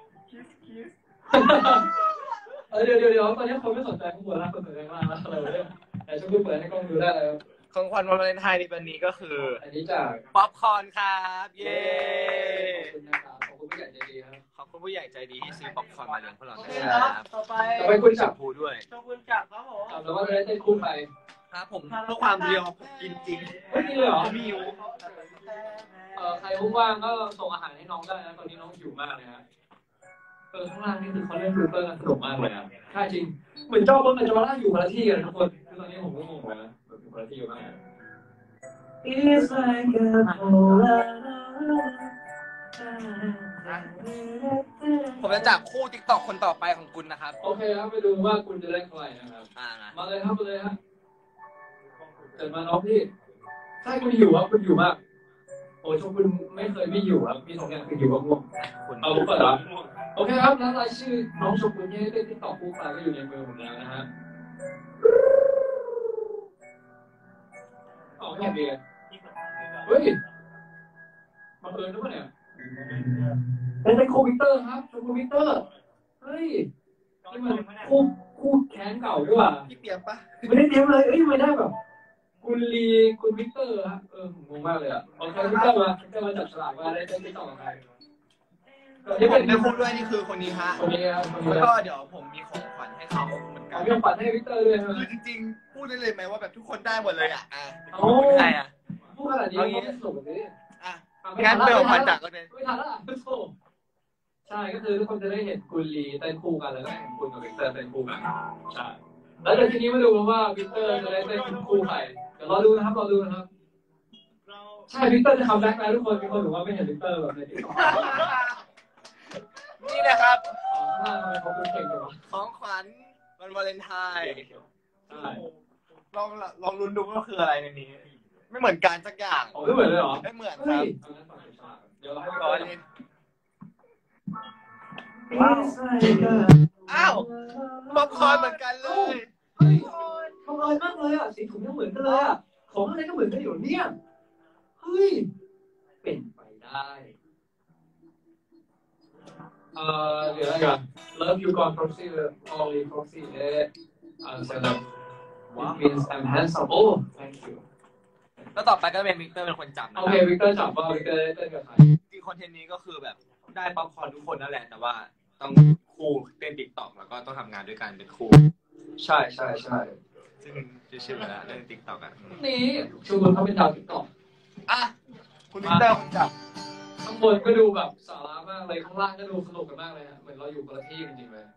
เดี๋ยวตอนนี้คนไม่สนใจข้างบนแล้วคนสนใจมากแล้วอะไรเนี่ยแต่โชกุนเปิดให้กล้องดูได้เลยของขวัญวันวาเลนไทน์ในวันนี้ก็คืออันนี้จากป๊อปคอร์นครับ เย้ขอบคุณนะครับขอบคุณผู้ใหญ่ใจดีครับขอบคุณผู้ใหญ่ใจดีที่ซื้อป๊อปคอร์นมาเลี้ยงพวกเราโอนะเคคครัรับบ ต่อไปต่อไปคุณจัจับบภูด้วยโชกุนจับครับผมแล้วว่าจะได้เต้นคู่ไปครับผมเพื่อความเรียวกินจริงไม่กินเลยเหรอมีอยู่ใครว่างๆก็ส่งอาหารให้น้องได้นะตอนนี้น้องหิวมากเลยฮะข้างล่างนี่คือเขาเล่นฟิลเตอร์กันสนุกมากเลยอ่ะใช่จริงเหมือนจอเบิ้งกับจอล่างอยู่คนละที่กันทุกคนคือตอนนี้ผมก็งงเลยนะแบบอยู่คนละที่อยู่มาก It's like a Polaroid ผมจะจับคู่ติ๊กต็อกคนต่อไปของคุณนะครับโอเคครับไปดูว่าคุณจะได้ใครนะครับอ่ามาเลยครับมาเลยฮะเกิดมาน้องพี่ใช่คุณอยู่ครับคุณอยู่มากโอ้ช่วงคุณไม่เคยไม่อยู่ครับมีสองอย่างคืออยู่กับง่วงเอาผมเปิดรับโอเคครับแล้วรายชื่อน้องชมพู่ที่ได้ติดต่อคู่ไปก็อยู่ในมือผมแล้วนะฮะอ๋อไม่เห็นดีเลยเฮ้ยบังเอิญด้วยเนี่ยเป็นคู่วิกเตอร์ครับชมพู่วิกเตอร์เฮ้ยนี่มันคู่แค้นเก่าด้วยว่ะพี่เตรียมปะไม่ได้เตรียมเลยเอ้ยไม่ได้แบบคุณลีคุณวิกเตอร์ฮะงงมากเลยอ่ะโอเควิกเตอร์มาจับฉลากว่าได้ติดต่อกับใครที่ผมได้พูดด้วยนี่คือคนนี้ฮะคนนี้ครับแล้วก็เดี๋ยวผมมีของขวัญให้เขาเหมือนกันมีของขวัญให้วิกเตอร์ด้วยนะคือจริงๆพูดได้เลยไหมว่าแบบทุกคนได้หมดเลยอ่ะโอ้ใช่อ่ะพูดขนาดนี้ก็ไม่ส่งแบบนี้อ่ะงั้นเป็นของขวัญจากคนนึงไม่ทันแล้วล่ะไม่ส่งใช่ก็คือทุกคนจะได้เห็นคุณลีเต้นคู่กันแล้วก็เห็นคุณกับวิกเตอร์เต้นคู่กันใช่แล้วเดี๋ยวทีนี้มาดูว่าวิกเตอร์จะได้เต้นคู่ใครเดี๋ยวรอดูนะครับใช่วิกเตอร์จะคัมแบ็กแล้วทุกคนมีคนบอกว่าไม่เห็นวิกเตอร์แบบในติ๊กต็อกนี่นะครับทำไมเขาเป็นเก่งจังวะของขวัญวันวาเลนไทน์ใช่ลองลุ้นดูว่าคืออะไรในนี้ ไม่เหมือนกันสักอย่างอ๋อไม่เหมือนเลยเหรอไม่เหมือนคเฮ้รับยเดี๋ยวเราให้ก่อนก่อนเลยอ้าวป๊อปคอร์นเหมือนกันเลยเฮ้ยทำอะไรมากเลยอ่ะสีถุงยังเหมือนกันเลยอ่ะของอะไรก็เหมือนกันอยู่เนี่ยเฮ้ยเป็นไปได้เดี๋ยวอะไรกัน Love you ก่อน proxy only proxy เสร็จแล้ว It means I'm handsome oh thank you แล้วต่อไปก็เป็นวิกเตอร์เป็นคนจับนะโอคเครับวิกเตอร์จับว่าวิกเตอร์ได้เต้นกับใครจริงคอนเทนต์นี้ก็คือแบบได้ป๊อปคอร์นทุกคนนั่นแหละ แต่ว่าต้องคู่เต้นติ๊กต็อกแล้วก็ต้องทำงานด้วยกันเป็นคู่ใช่ซึ่งจะชื่อแล้วเล่นติ๊กต็อกอ่ะนี่ชูบุญเขาเป็นดาวติ๊กต็อกอ่ะคุณวิกเตอร์คนจับข้างบนก็ดูแบบสาระมากเลยข้างล่างก็ดูสนุกกันมากเลยฮะเหมือนเราอยู่คนละที่จริงๆเลย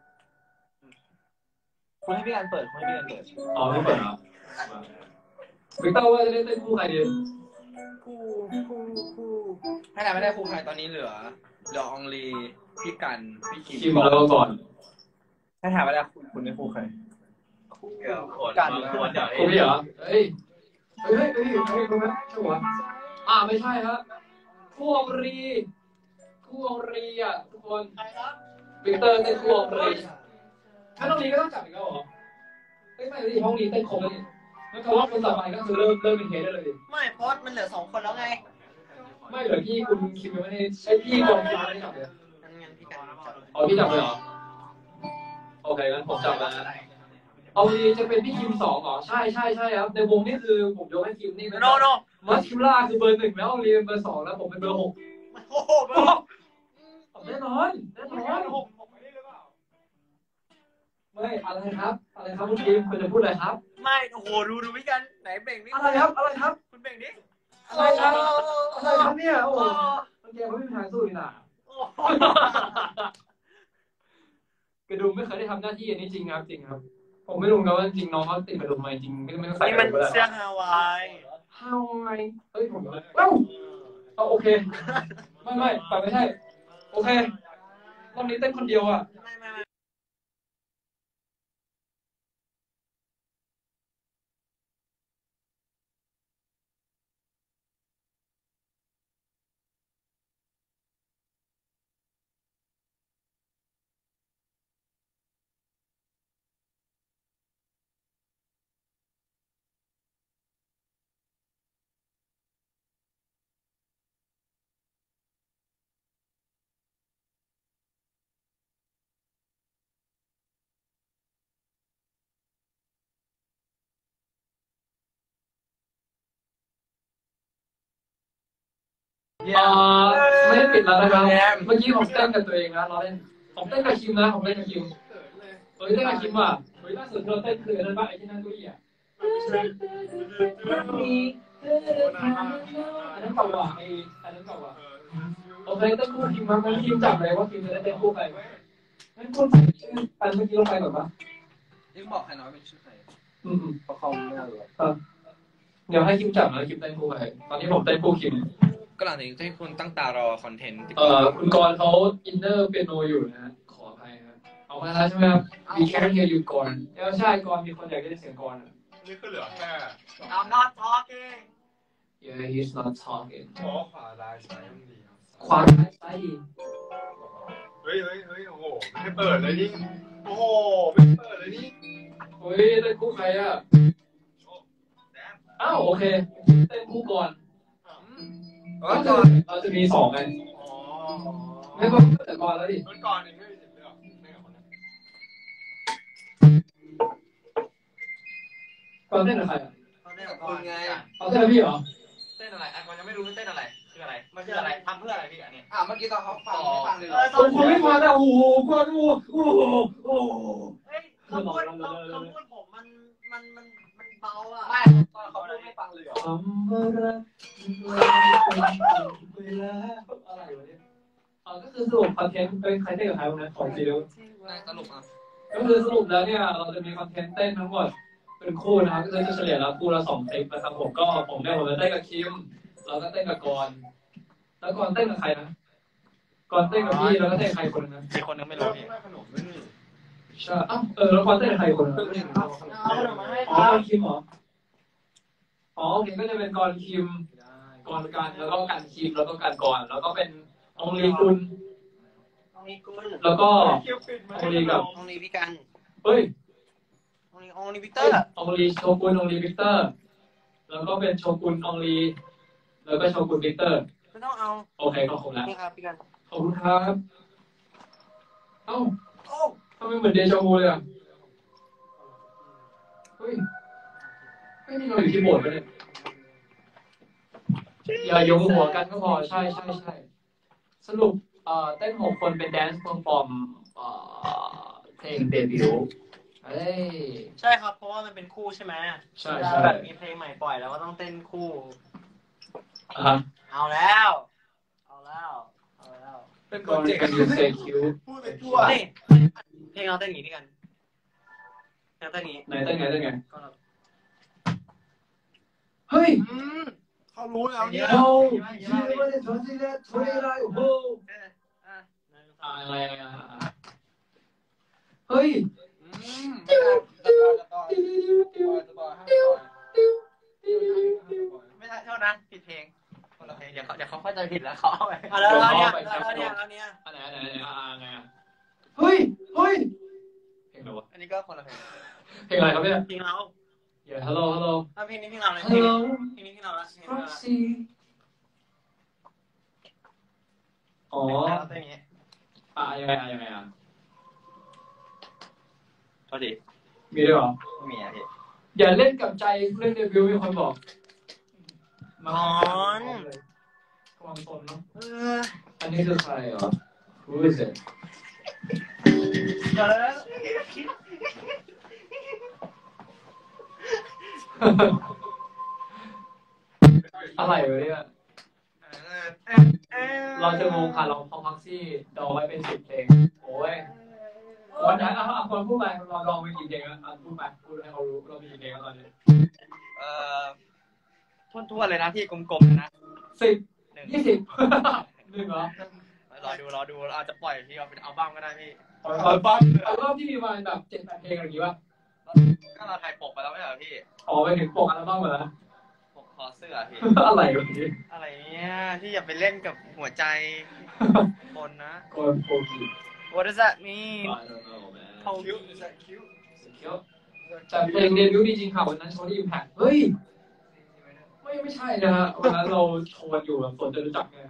คุณให้พี่การเปิดคุณให้พี่การเปิดอ๋อไม่เปิดเหรอวิกเตอร์ว่าจะได้เต้นคู่ใครดีคู่ให้ไหนไม่ได้คู่ใครตอนนี้เหลืออองลีพี่กันพี่คิมบอกแล้วก่อนให้ถามไม่ได้คุณได้คู่ใครคู่กันคู่พี่เหรอเฮ้ยคุณไหมใช่หรอไม่ใช่ฮะคู่อองรีอ่ะทุกคนวิกเตอร์เต้นคู่อองรีถ้าน้องลีก็ต้องจับอีกแล้วเหรอไม่ดิห้องนี้เต้นครบแล้วนี่แล้วก็ว่าคนต่อไปก็คือเริ่มเป็นเฮดได้เลยดิไม่เพราะมันเหลือ2 คนแล้วไงไม่เหลือพี่คุณคิมยังไม่ได้ใช่พี่กองคิมไม่ได้จับเลยงั้นพี่กันจับอ๋อพี่จับเลยเหรอโอเคงั้นผมจับแล้วเอาดีจะเป็นพี่คิม2เหรอใช่ครับในวงนี่คือผมยกให้คิมนี่เป็นมัสคิล่าคือเบอร์ 1แล้วเอาลีเป็นเบอร์ 2แล้วผมเป็นเบอร์ 6 โอ้โหเบอร์แน่นอนไม่อะไรครับคุณคิมคุณจะพูดอะไรครับไม่โอ้โหดูพี่กันไหนเบ่งนี่อะไรครับคุณเบ่งนี่อะไรครับเนี่ยโอ้โหมันแกไม่มีทางสู้นี่นะกระดุมไม่เคยได้ทำหน้าที่อันนี้จริงครับผมไม่รู้กันว่าจริงน้องเขาติดกระดุมมาจริงไม่ต้องใส่นี่มันเสื้อฮาวายเฮ้ยผมเอาโอเคไม่แต่ไม่ใช่โอเครอบนี้เต้นคนเดียวอ่ะไม่ได้ปิดแล้วนะครับเมื่อกี้ผมเต้นกับตัวเองนะเราเล่นผมเต้นกับคิมนะผมเต้นกับคิมเต้นกับคิมอ่ะล่าสุดเราเต้นคือนั่นบ้างไอ้ที่นั่นด้วยอ่ะอันนั้นเก่าอ่ะโอเคเต้นคู่คิมมางั้นคิมจับเลยว่าคิมจะได้เต้นคู่ใครงั้นคุณใส่ชื่ออันเมื่อกี้ลงไปก่อนปะยังบอกใครน้อยเป็นชื่อใครเพราะเขาไม่ได้หรอกเดี๋ยวให้คิมจับนะคิมเต้นคู่ใครตอนนี้ผมเต้นคู่คิมก็หลังจากนี้ให้คุณตั้งตารอคอนเทนต์คุณกรณ์เขาอินเนอร์เปียโนอยู่นะฮะขออภัยครับเอามาแล้วใช่ไหมครับ We can't hear you กรณ์ใช่กรณ์มีคนอยากได้เสียงกรณ์นี่คือเหลือแค่ I'm not talking Yeah he's not talking ขอขวาลายซ้ายมันดีครับขวาซ้ายดีเฮ้ยโอ้โหไม่เปิดเลยนี่โอ้โหไม่เปิดเลยนี่เฮ้ยเต้นคู่ใครอ่ะอ้าวโอเคเต้นคู่ก่อนเราจะมี2กันไม่ก็แต่ก่อนแล้วดิก่อนเองไม่มีสิทธิ์เลือกไม่กับคนนั้นก่อนเต้นกับใครอ่ะเขาได้กับคุณไงเอาเต้นกับพี่เหรอเต้นอะไรไอ้คนยังไม่รู้เต้นอะไรคืออะไรมันคืออะไรทำเพื่ออะไรพี่อันนี้เมื่อกี้ตอนเขาฟังไม่ฟังเลยตอนผมไม่ฟังแต่โอ้โหก่อนโอ้โหเฮ้ยคำพูดผมมันเบาอ่ะไม่ตอนเขาพูดไม่ฟังเลยเหรอคำว่ารักเวลาอะไรวะเนี่ยก็คือสรุปคอนเทนต์เป็นใครเต้นกับใครวันนั้นของจีดูสรุปอ่ะก็คือสรุปแล้วเนี่ยเราจะมีคอนเทนต์เต้นทั้งหมดเป็นคู่นะครับก็จะเฉลี่ยแล้วคู่ละ2คลิปนะครับผมเนี่ยผมจะเต้นกับคิมเราก็เต้นกับกรณ์แล้วกรณ์เต้นกับใครนะกรณ์เต้นกับพี่แล้วก็เต้นกับใครคนนึงนะมีคนนึงไม่รู้พี่ขนมไม่มีใช่แล้วกรณ์เต้นกับใครคนนึงเอาขนมมาให้อ๋อคิมเหรออ๋อโอเคก็จะเป็นกรณ์คิมกรณ์กันแล้วก็กันคิมแล้วก็กันกรณ์แล้วก็เป็นองลีกุลองลีกุลแล้วก็องลีกับองลีพี่กันเฮ้ยองลีวิกเตอร์องลีโชกุนองลีวิกเตอร์แล้วก็เป็นโชกุนองลีแล้วก็โชกุนวิกเตอร์ไม่ต้องเอาโอเคก็ครบแล้วนี่ครับพี่กันขอบคุณครับเอ้าโอ้ทำไมเหมือนเดจาวูเลยอ่ะเฮ้ยไม่นี่เราอยู่ที่โบสถ์ปะเนี่ยอย่ายงหัวกันก็พอใช่สรุปเต้น6 คนเป็นแดนซ์เพอร์ฟอร์มเพลงเดบิวต์เฮ้ยใช่ครับเพราะว่ามันเป็นคู่ใช่ไหมใช่แบบมีเพลงใหม่ปล่อยแล้วก็ต้องเต้นคู่ฮะเอาแล้วเป็นโปก็รเจกต์กันยูเซคิวพูดไปทั่วนี่เพลงเราเต้นอย่างนี้พี่กันเพลงเต้นอย่างนี้ไหนเต้นไงก็เราเฮ้ยเขารู้แล้วเนี่ยโอ้ชีวิตมันจะทนที่จะทนได้โอ้โหอะไรเฮ้ยไม่ใช่เท่านั้นผิดเพลงคนละเพลงเดี๋ยวเขาเข้าใจผิดแล้วเขาเอาไปแล้วเนี่ยอันไหนไงเฮ้ยเพลงอะไรวะอันนี้ก็คนละเพลงเพลงอะไรครับเนี่ยเพลงเรา Yeah hello เพลงนี้เพลงเราเลย hello เพลงนี้เพลงเราละ Proxy อ๋อเต้นอย่างนี้ยังไงโทษดิมีด้วยเหรอไม่มีอ่ะพี่อย่าเล่นกับใจเล่นเดบิวต์มีคนบอกระวังตนเนาะอันนี้คือใครเหรอ Who is it อะไรวะเนี่ยเราจะงงค่ะเราพอพักซี่ดองไว้เป็น10 เพลงโอ้ยวันนั้นคนพูดไปเราลองไปกี่เพลงแล้วพูดให้เขารู้เรามีกี่เพลงแล้วตอนนี้ทั่วเลยนะพี่กลมๆนะ 10 20 1เหรอรอดูเราอาจจะปล่อยที่เอาเป็นอัลบั้มก็ได้พี่อัลบั้มที่มีมาแบบ 7-8 เพลงอะไรอย่างงี้ป่ะก็เราถ่ายปกไปแล้วไม่ใช่เหรอพี่อ๋อไปถึงปกอัลบั้มเหรอปกคอเสื้อพี่อะไรวะนี่อะไรเนี่ยที่อย่าไปเล่นกับหัวใจคนนะคนโปกี What does that mean เขาแต่เพลงเดบิวต์จริงๆค่ะวันนั้นโชว์ที่ Impact เฮ้ยไม่ใช่นะฮะวันนั้นเราโชว์อยู่ฝนจะรู้จักไง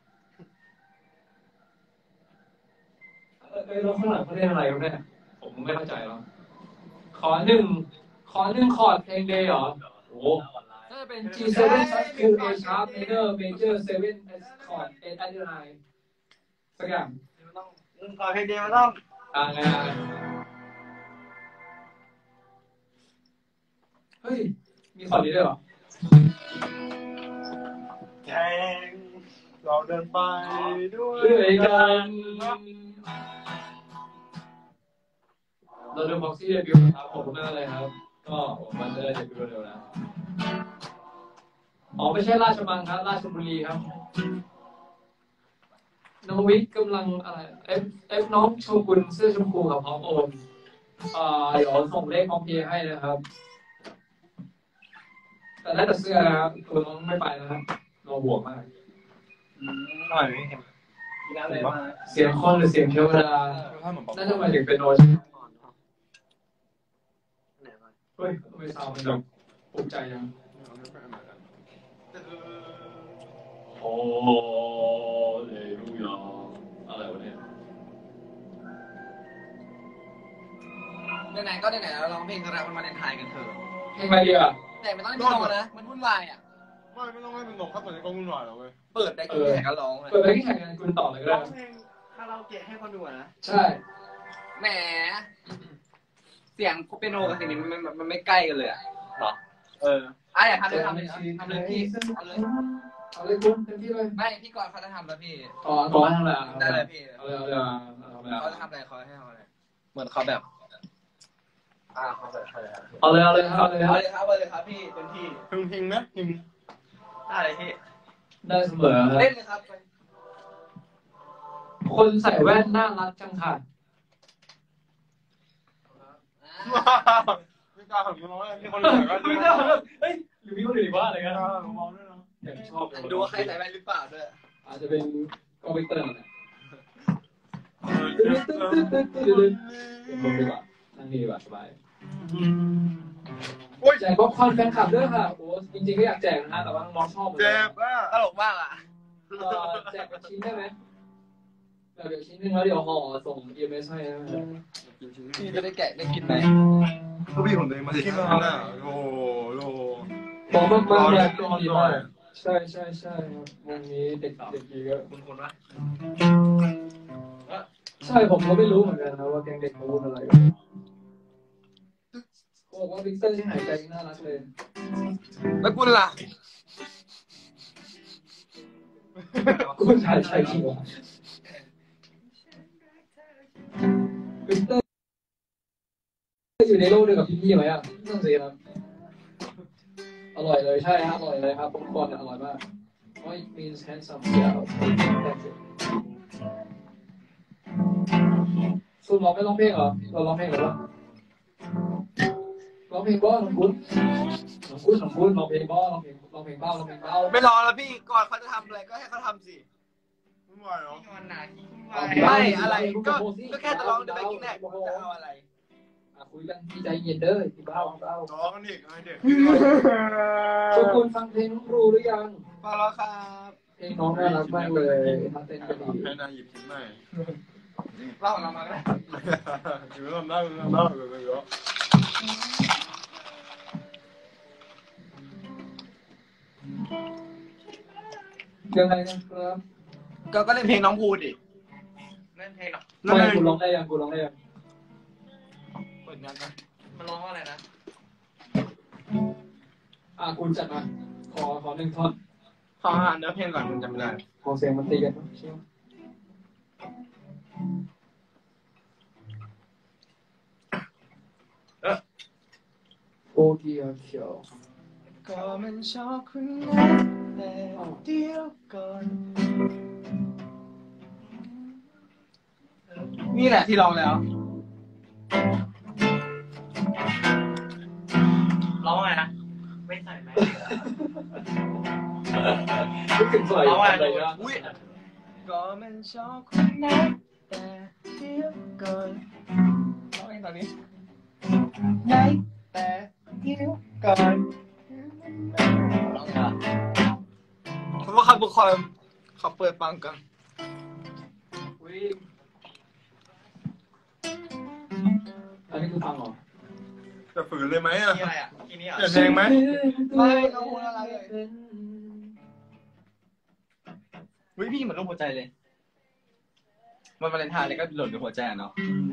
แล้วข้างหลังเขาเล่นอะไรกันเนี่ยผมไม่เข้าใจแล้วขอหนึ่งคอร์ดเพลงเดย์เหรอโอ้น่าจะเป็น G7 sus cool A sharp minor major 7 S chord 8 and 9สักอย่างขอเพลงเดียวมันต้องไงเฮ้ยมีคอร์ดนี้ด้วยเหรอแข่งเราเดินไปด้วยกันเราดูบ็อกซี่เดบิวต์ครับขอบคุณมากเลยครับก็มันจะได้เดบิวต์เร็วนะอ๋อไม่ใช่ราชมังครับราชบุรีครับน้องวิทย์กำลังอะไรเอฟน้องโชกุนเสื้อชมพูกับพร้อมโอมเดี๋ยวส่งเลขพร้อมเพย์ให้นะครับแต่ได้แต่เสื้อนะครับคุณน้องไม่ไปนะครับเราบวกมากอร่อยไหมเห็นกินอะไรมาเสียงคอนหรือเสียงเทวดาถ้าเหมือนป๊อปน่าจะหมายถึงเป็นโนใช่ไหมไหนมาเฮ้ยทำไมซาวด์มันแบบปลุกใจจังโอ้เลลูยาอะไรวะเนี่ยไหนๆก็ไหนๆแล้วร้องเพลงรักมันมาในไทยกันเถอะเพลงอะไรดีอ่ะแต่ไม่ต้องให้พี่โตนะมันวุ่นวายอ่ะไม่ต้องให้มันหนกครับตอนนี้ก็วุ่นวายแล้วเว้ยเปิดได้กี่แข่งก็ร้องเลยเปิดไปที่แข่งกันคุณต่อเลยก็ร้ได้องเพลงคาราโอเกะให้คนดูอะนะใช่แหมเสียงเปียโนกับเสียงนี้มันไม่ใกล้กันเลยอ่ะ อยากทำเลยทำเลยพี่เอาเลยเอาเลยคุณเต็มที่เลยไม่พี่กรณ์เขาจะทำแล้วพี่ต่อให้ทำอะไรได้เลยพี่เอาเลยเขาจะทำอะไรเขาให้ทำอะไรเหมือนเขาแบบเขาใส่ใครอะเอาเลยครับเอาเลยครับพี่เต็มที่พิงนะพิงได้เลยพี่ได้เสมอครับเล่นเลยครับคนใส่แว่นน่ารักจังค่ะไม่กล้าหันมาน้อยมีคนเหลือก็ไม่ได้เฮ้ยหรือมีคนอื่นว่าอะไรกันมองด้วยนะอย่างชอบดูว่าใครใส่แว่นหรือเปล่าด้วยอาจจะเป็นกอวิกเตอร์เนี่ยลงดีกว่านั่งดีกว่าสบายแจกป๊อปคอร์นแฟนคลับด้วยค่ะโอ้จริงๆก็อยากแจกนะแต่ว่าน้องชอบเจ็บอ่ะตลกมากอ่ะแจกเป็นชิ้นได้ไหมเดี๋ยวชิ้นนึงแล้วเดี๋ยวห่อส่ง EMS ให้นะพี่จะได้แกะได้กินไหมก็พี่ผมเลยมาที่นั่นน่ะโลบอกมากๆเลยตรงนี้มากใช่ครับวงนี้เด็กดีก็คุณวะใช่ผมก็ไม่รู้เหมือนกันนะว่าแกงเด็กเขาพูดอะไรบอกว่าวิกเตอร์ที่หายใจน่ารักเลยแล้วคุณล่ะคุณชายชายจริงเหรอวิกเตอร์อยู่ในโลกเดียวกับพี่ๆไหมอ่ะนั่นสิครับอร่อยเลยใช่ฮะอร่อยเลยครับป๊อปคอร์นเนี่ยอร่อยมาก It means handsome yeah that's it คุณร้องไม่ร้องเพลงเหรอเราร้องเพลงหรือเปล่าร้องเพลงบ้าน้องคุณร้องเพลงบ้าร้องเพลงเบ้าไม่รอแล้วพี่ก่อนเขาจะทำอะไรก็ให้เขาทำสิไม่ไหวหรอไม่อะไรก็แค่จะร้องเดี๋ยวไปกินแหนกจะเอาอะไรคุยกันที่ใจเย็นเด้อที่เบ้าร้องกันอีกไอเด็กทุกคนฟังเพลงน้องครูหรือยังพอแล้วครับเพลงน้องน่ารักมากเลยมาเต้นก็ดีให้นายหยิบชิ้นใหม่เล่าของเรามาแล้วอยู่ทำได้เลยเยอะยังไงนะครับก็เล่นเพลงน้องภูดิเล่นเพลงหรอไม่คุณร้องได้ยังเปิดงานกันมันร้องว่าอะไรนะคุณจัดมาขอหนึ่งท่อนขออ่านเนื้อเพลงก่อนมันจำไม่ได้ขอเสียงมันตีกันเชียวโอเกียวเขียวก็มันชอบคุณนะแต่เดียวก่อนนี่แหละที่ร้องแล้วร้องไงนะไม่ใส่แมสนึกถึงสวยร้องไงอะไรนะอุ้ยก็มันชอบคุณนะแต่เดียวก่อนร้องเองตอนนี้ไหนแต่เดียวก่อนร้องไงล่ะเพราะว่าเขาบุคคลเขาเปิดฟังกันอันนี้คือฟังเหรอจะฝืนเลยไหมอ่ะที่อะไรอ่ะที่นี่อ่ะเปลี่ยนเพลงไหมไม่เขาพูดอะไรเลยวิพี่เหมือนรูปหัวใจเลยวันวาเลนไทน์เลยก็หล่นในหัวใจเนาะ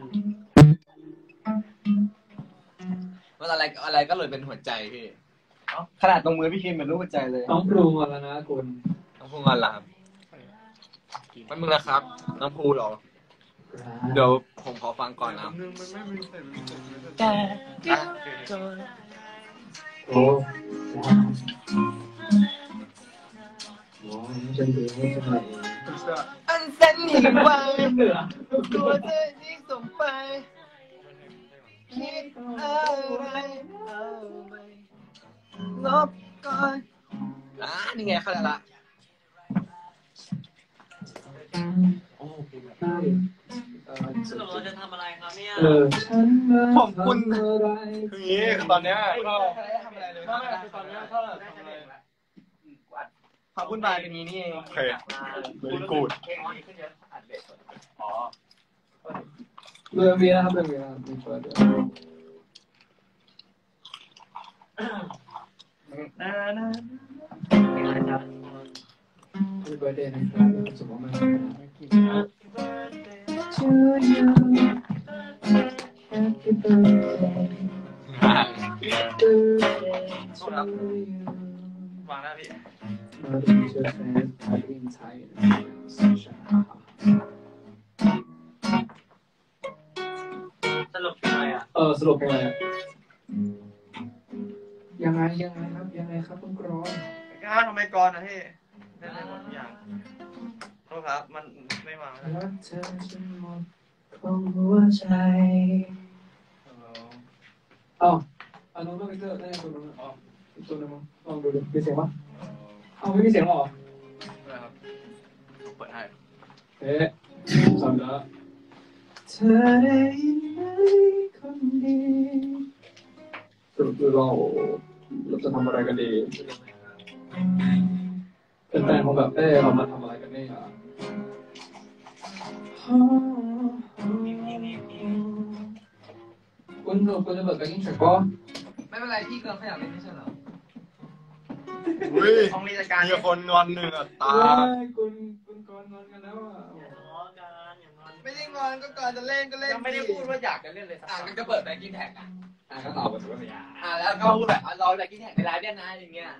มันอะไรก็หล่นเป็นหัวใจพี่ขนาดตรงมือพี่คิมเหมือนรูปหัวใจเลยน้องปรุงก่อนแล้วนะคุณน้องพูงอนล่ะครับมันมึงนะครับ น้องพูเหรอ เดี๋ยวผมขอฟังก่อนนะนึงมันไม่มีเสร็จโอ้ฉันรู้ว่าอันแสนหิวไปตัวเธอที่ส่งไปคิดอะไรเอาไปลบก่อนนี่ไงเขาแล้วละสรุปเราจะทำอะไรครับเนี่ยผมคุณคืออย่างนี้ตอนเนี้ยก็ทำอะไรเลยถ้าคือตอนเนี้ยถ้าทำอะไรขอบคุณบายเป็นนี้นี่เองโอเคvery good เรื่องนี้นะครับเรื่องนี้นะครับมีเปิดด้วย Happy birthday นะครับสุขมากto you Happy birthday to you วางหน้าพี่ Nothing to say I've been tired sunshine สรุปเป็นอะไรอ่ะสรุปเป็นไงยังไงครับยังไงครับคุณกรอนก้าวทำไมก่อนนะพี่ได้หมดทุกอย่างโทษครับมันไม่มารักเธอจนหมดของหัวใจอันนู้นก็ไม่เจอได้ตัวนู้นอีกตัวนึงมั้งลองดูดิมีเสียงปะไม่มีเสียงหรอนะครับเปิดให้สามแล้วเธอได้ยินไหมคนดีสรุปคือเราจะทำอะไรกันดีเป็นแฟนของแบบเรามาทำอะไรกันเนี่ยคุณจะเปิดแบงกิ้งแท็กก็ไม่เป็นไรพี่เกินขยันเล่นไม่ใช่เหรออุ้ยห้องนี้จัดการมีคนงอนหนึ่งอ่ะตาคุณกรณ์งอนกันแล้วอ่ะอย่าทะเลาะกันอย่างนั้นไม่ได้งอนก็ก่อนจะเล่นก็เล่นยังไม่ได้พูดว่าอยากจะเล่นเลยสักมันก็เปิดแบงกิ้งแท็กก็ตอบไปว่าอย่าแล้วก็พูดแบบเราแบงกิ้งแท็กในไลฟ์เนี่ยนะอย่างเงี้ย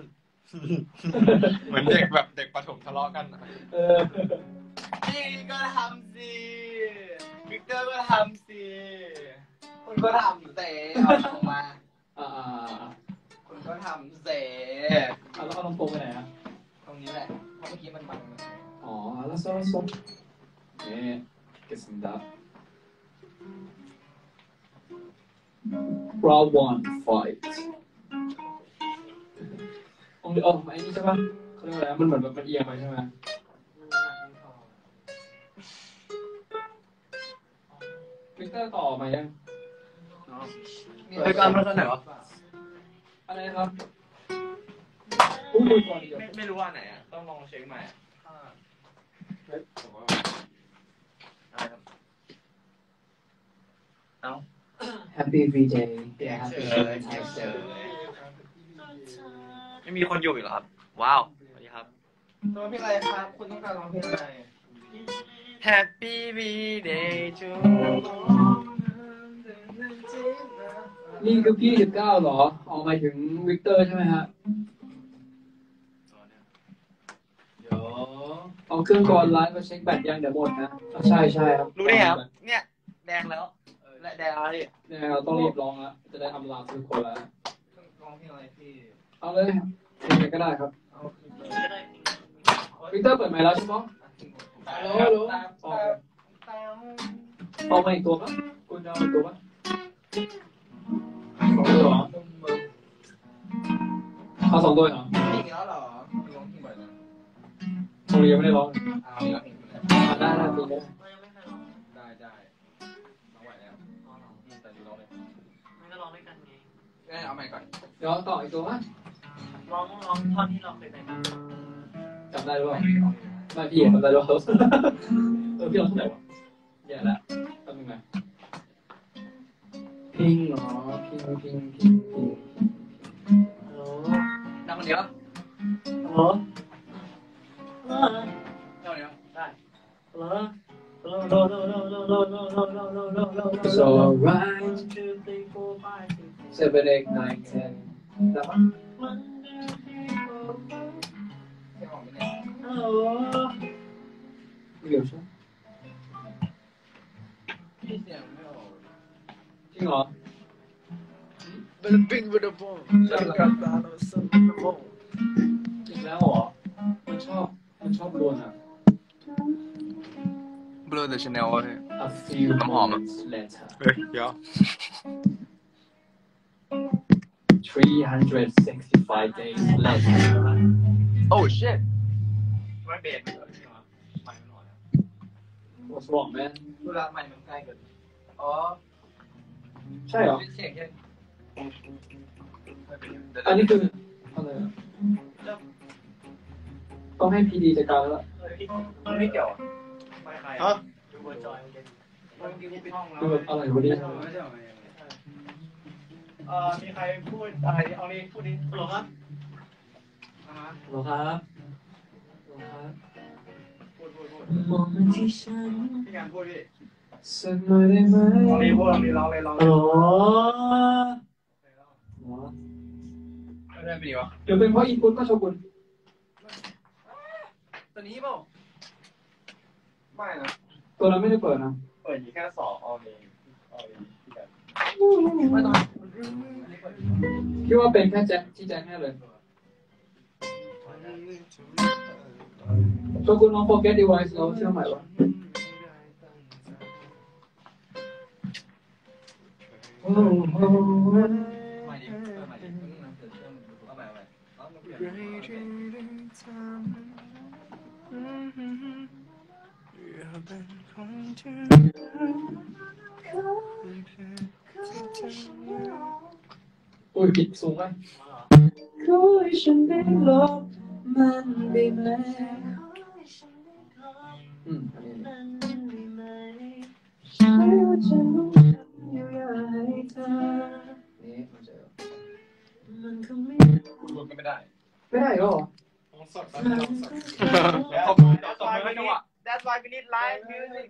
เหมือนเด็กแบบเด็กประถมทะเลาะกันอะพี่ก็ทำสิวิกเตอร์ก็ทำสิคุณก็ทำเสเอาลงมาคุณก็ทำเสแล้วเอาลำโพงไปไหนอ่ะตรงนี้แหละเพราะเมื่อกี้มันบัง 알았어 네 알겠습니다 Round 1 fight ไอ้นี่ใช่ปะเขาเรียกอะไรมันเหมือนแบบมันเอียงไปใช่ไหมวิกเตอร์ต่อมายังเฮ้ยการมาเท่าไหร่วะอะไรครับพูดก่อนดีกว่าไม่รู้ว่าไหนอ่ะต้องลองเช็คใหม่ Happy V-Day yeah Happy Valentine's Day ไม่มีคนอยู่อีกเหรอครับว้าวสวัสดีครับร้องเพลงอะไรครับ คุณต้องการร้องเพลงอะไร Happy birthday to นี่คือพี่19เหรอออกมาถึงวิกเตอร์ใช่ไหมฮะเดี๋ยวเอาเครื่องกรอนไลฟ์มาเช็คแบตยังเดี๋ยวหมดนะใช่ครับรู้ได้ครับ เนี่ยแดงแล้วและแดงแล้วดิเนี่ยเราต้องรีบร้องแล้วจะได้อำลาทุกคนแล้วร้องเพลงอะไรพี่เอาเลยยังไงก็ได้ครับก็ได้วิกเตอร์เปิดไมค์แล้วใช่ไหมฮัลโหลเอามาอีกตัวปะคุณจะเอาอีกตัวปะ2 ตัวเหรอเอา2 ตัวเหรอเพลงแล้วเหรอร้องเพลงบ่อยนะตรงนี้ยังไม่ได้ร้องเอาแล้วเพลงได้ได้เพลงได้เรายังไม่เคยร้องได้ร้องไหวแล้วอ๋อเหรอแต่ดูร้องเลยมันก็ร้องด้วยกันไงเอาใหม่ก่อนเดี๋ยวต่ออีกตัวปะร้องท่อนที่เราเคยแต่งกันจำได้หรือเปล่าไม่พี่จำได้หรือเปล่าพี่ร้องเท่าไหร่วะแย่แล้วแป๊บนึงนะพิงเหรอพิงฮัลโหลนั่งคนเดียวฮัลโหลนั่งคนเดียวได้ฮัลโหลฮัลโหล It's alright 1 2 3 4 5 6 7 8 9 10ได้ปะ 1 2 3 4 เพลงออกไม่ได้ 5ฮัลโหลไม่เกี่ยวใช่ไหมพี่เสียงไม่ออกจริงเหรอเป็นปิงเป็นบอลจับกันตาเราสั่นเป็นบอลจริงแล้วเหรอมันมันชอบรวนอ่ะ Blue the Chanel เว้ย A few น้ำหอมอ่ะ moments later เฮ้ยเดี๋ยว 365 days later Oh shit ไม่เบสไม่เหรอไม่หน่อย What's wrong man เวลาไม่มันใกล้เกินอ๋อใช่เหรอเสียงแค่อันนี้คืออะไรอะต้องให้พีดีจัดการแล้วไม่เกี่ยวไม่ใครฮะดูบนจอยมันกินปิดห้องแล้วดูแบบอะไรวะเนี่ยมีใครพูดอะไรเอานี่พูดดิหรอครับหรอครับหรอครับพูดมองมาที่ฉันพี่การพูดพี่สักหน่อยได้ไหมเอานี่พูดเอานี่ร้องเลยร้องเลอ๋ยอเหรอไม่ได้เป็นดีวะเดี๋ยวเป็นเพราะอีกุนก็โชกุนตัวนี้เปล่าไม่นะตัวนั้นไม่ได้เปิดนะเปิดอยู่แค่2เอานี่พี่การไม่ต้องคิดว่าเป็นแค่แจ็คที่แจ็คแน่เลยโชกุนลอง forget device แล้วเชื่อใหม่วะโอ้โหไม่ดิไม่ดิน้ำเติมเอาใหม่เอามาเปลี่ยนอุ้ยผิดสูงไหมขอให้ฉันได้ลบมันได้ไหมอันนี้ใช่ว่าฉันต้องทำอยู่อย่างไรเธอนี่มันจะมันคงไม่พูดไม่ได้ไม่ได้หรอต้องสดต้องสดตบมือให้จังหวะ That's why we need live music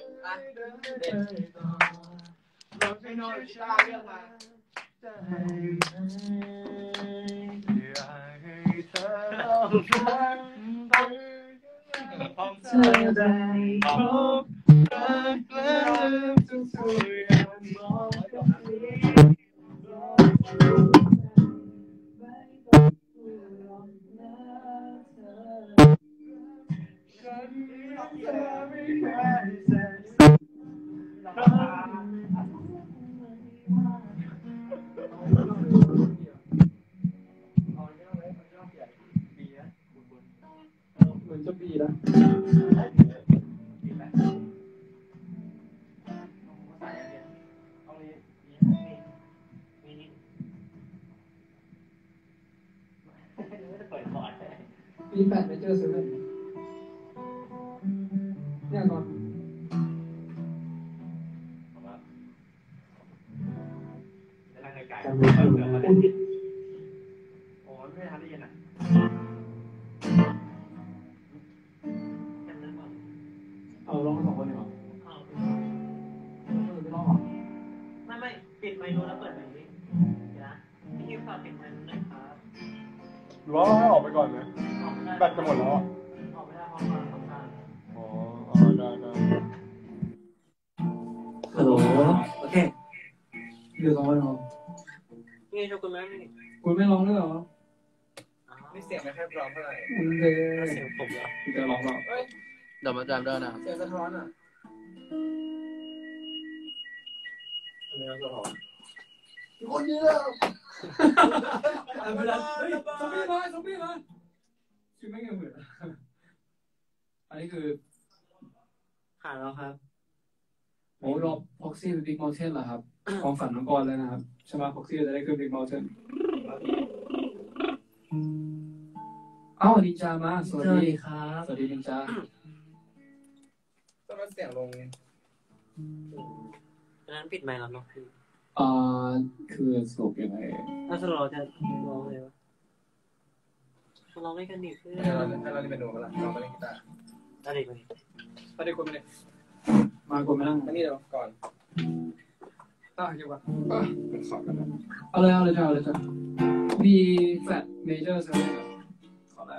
เราช่วยน้อยชาเรื่องมาเธอได้พบรักแล้วทุกอย่างมองเหมือนจะบีนะมีแปดเมเจอร์เซเว่นเนี่ยก่อนจำไม่ได้โอ้ไม่ทันได้ยินอ่ะเอาร้องสองคนเลยเหรอไม่ร้องหรอไม่ปิดไมค์นู้นแล้วเปิดไมค์นี้นะพี่คิวฝากปิดไมค์นู้นหน่อยครับหรือว่าให้ออกไปก่อนไหมออกไม่ได้แบตจะหมดแล้วอ่ะออกไม่ได้เพราะว่าทำงานอ๋อได้ฮัลโหลโอเคอยู่สองคนเหรอนี่ชอบคุณแม่ไม่คุณไม่ร้องด้วยเหรอนี่เสียงไม่ค่อยพร้อมเท่าไหร่คุณเลยเสียงผมเหรอคุณจะร้องเปล่าเดี๋ยวมาจำได้นะเสียงสะท้อนอ่ะอันนี้สะท้อนคนเยอะเวลาเฮ้ยซอมบี้มาชื่อไม่เงี้ยเหมือนอันนี้คือผ่านแล้วครับโอ้รอบพ็อกซี่บิ๊กมอลเทนเหรอครับความฝันน้องกรเลยนะครับใช่ไหมพ็อกซี่จะได้ขึ้นบิ๊กมอลเทนเอ้านินจามาสวัสดีครับสวัสดีนินจาจะมาเสียงลงดังนั้นปิดไมค์แล้วเนาะพี่คือสรุปยังไงถ้าสรุปเราจะร้องเลยวะมาร้องด้วยกันดิเพื่อนให้เราเล่นเป็นโน้ตกันละเราไปเล่นกีตาร์อะไรมาดิไปดิคุณไปดิมาคนมานั่งอันนี้เดี๋ยวก่อนเกี่ยวกับเป็นขอบกันนะเอาเลยจ้ะมีแฟลตเมเจอร์ใช่ไหมขอแรก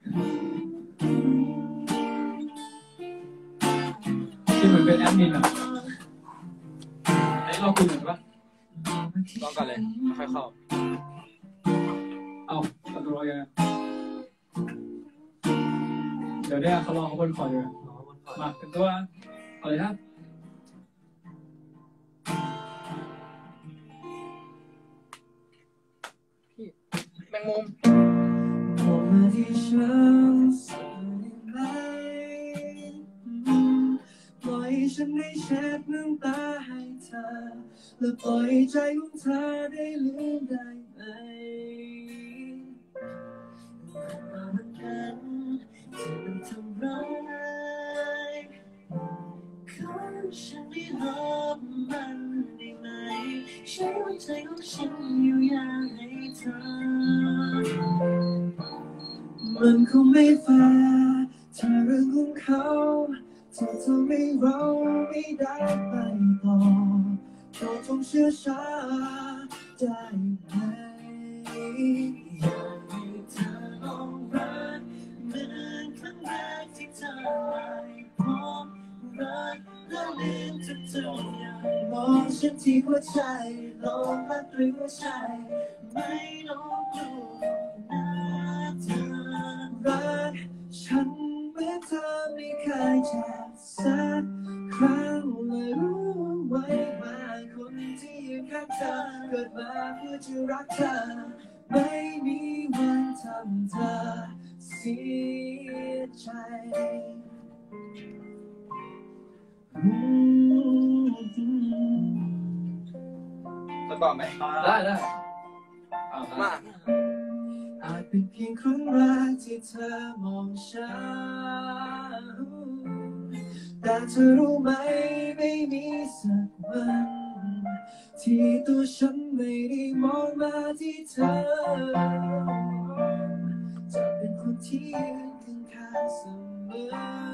ที่เหมือนเป็นแอดมินอ่ะไอ้เราคุยเหมือนปะลองก่อนเลยค่อยเข้าเอาตัดตัวยังไงเดี๋ยวเนี่ยเขาลองเขาบนคอร์ดอยู่มาเป็นตัวเอาเลยนะพี่แมงมุมบอกมาที่ฉันสักได้ไหมปล่อยฉันได้เช็ดน้ำตาให้เธอและปล่อยใจของเธอได้ลืมได้ไหมมันกันที่มันทำร้ายขอให้ฉันได้รับมันได้ไหมใช้หัวใจของฉันอยู่อย่างให้เธอมันคงไม่แฟร์ถ้าเรื่องของเขาจะทำให้เราไม่ได้ไปต่อก็จงเชื่อช้าได้ไหมอยากให้เธอลองรักเหมือนครั้งแรกที่เธอได้พบรักและลืมทุกอย่างมองฉันที่หัวใจลองรักด้วยหัวใจไม่ลองกลัวนะเธอรักฉันเมื่อเธอไม่เคยเจ็บสักครั้งและรู้ไว้ว่าคนที่อยู่ข้างเธอเกิดมาเพื่อจะรักเธอไม่มีวันทำเธอเสียใจจะต่อไหมได้มาอาจเป็นเพียงครั้งแรกที่เธอมองฉันแต่เธอรู้ไหมไม่มีสักวันที่ตัวฉันไม่ได้มองมาที่เธอจะเป็นคนที่ยืนข้างๆเสมอ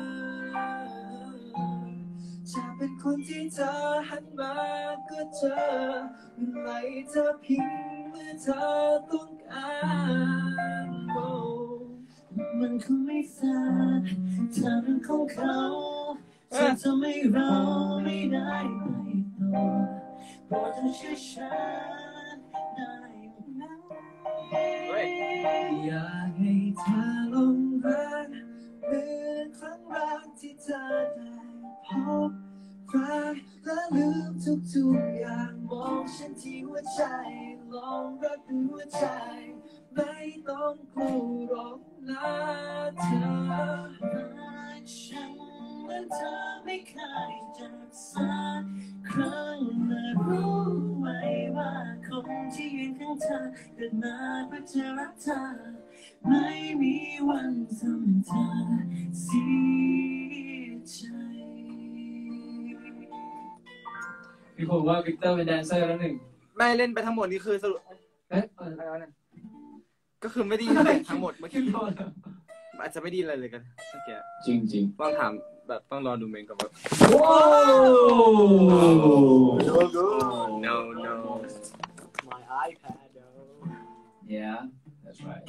จะเป็นคนที่เธอหันมาก็เจอมันไหลเธอพิงเมื่อเธอต้องการมันคงไม่แฟร์ถ้าเรื่องของเขาจะทำให้เราไม่ได้ไปต่อโปรดเธอเชื่อฉันได้ไหมอยากให้เธอลองรักเหมือนครั้งแรกที่เธอได้พบรักและลืมทุกอย่างมองฉันที่หัวใจลองรักด้วยหัวใจไม่ต้องกลัวหรอกนะเธอรักฉันเหมือนเธอไม่เคยจากสักครั้งและรู้ไหมว่าคนที่ยืนข้างเธอเกิดมาเพื่อจะรักเธอไม่มีวันทำเธอเสียใจพี่ผมว่าวิกเตอร์เป็นแดนเซอร์แล้วหนึ่งไม่เล่นไปทั้งหมดนี่คือสรุปอะไรวะเนี่ยก็คือไม่ได้ยินเลยทั้งหมดเมื่อกี้อาจจะไม่ได้ยินอะไรเลยกันเมื่อกี้จริงต้องถามแบบต้องรอดูเมนก่อนว่าๆว้าว no no My iPad though. yeah that's right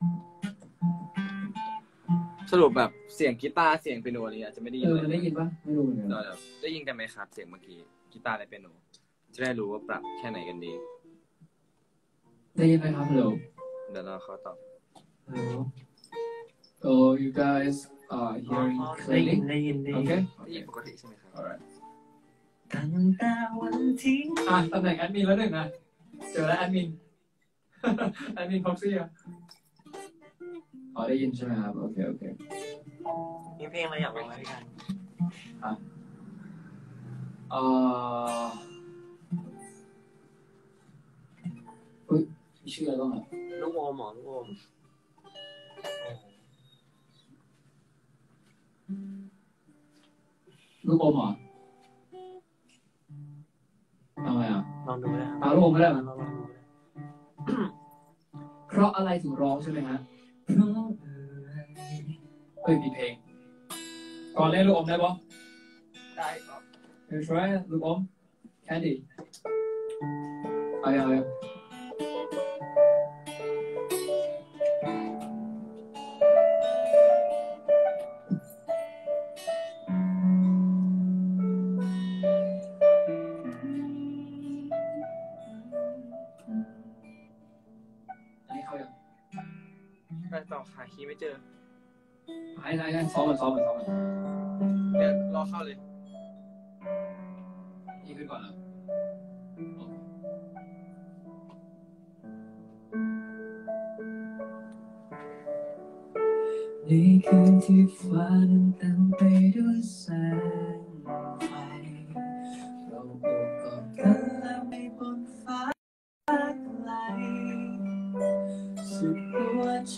สรุปแบบเสียงกีตาร์เสียงเปียโนอะไรอาจจะไม่ได้ยินเลยได้ยินปะไม่รู้เหมือนกันเดี๋ยวได้ยินกันไหมครับเสียงเมื่อกี้กีตาร์และเปียโนจะได้รู้ว่าปรับแค่ไหนกันดีได้ยินไหมครับฮัลโหลเดี๋ยวเราเขาตอบ Hello. Oh, you guys are hearing ได้ยิน clearly? Okay. ได้ยินปกติใช่ไหมครับ Alright. ตั้งแต่วันที่ตำแหน่งแอดมินแล้วหนึ่งนะเจอแล้วแอดมิน แอดมินพ็อกซี่อ่ะอ๋อได้ยินใช่ไหมครับ โอเคมีเพลงอะไรอยากร้องด้วยกันอุ้ยมีชื่ออะไรบ้างอ่ะลูกโอมหมอลูกโอมลูกอมเหรอทำไมอ่ะลองดูนะลูกอมก็ได้ลมั้องดูนะเพราะอะไรถึงร้องใช่ไหมฮะเพราะอะไรมีเพลง ก่อนเล่นลูกอมได้ปะได้ครับ You try ลูกอม Candy เอายัง อันนี้เขายังไปต่อหาคีย์ไม่เจอหให้ซ้อมก่อนเดี๋ยวรอเข้าเลยนี่ขึ้นก่อนนะในคืนที่ฟ้านั้นเต็มไปด้วยแสงไฟเราโอบกอดกันแล้วไปบนฟ้าไกลสุดหัวใจ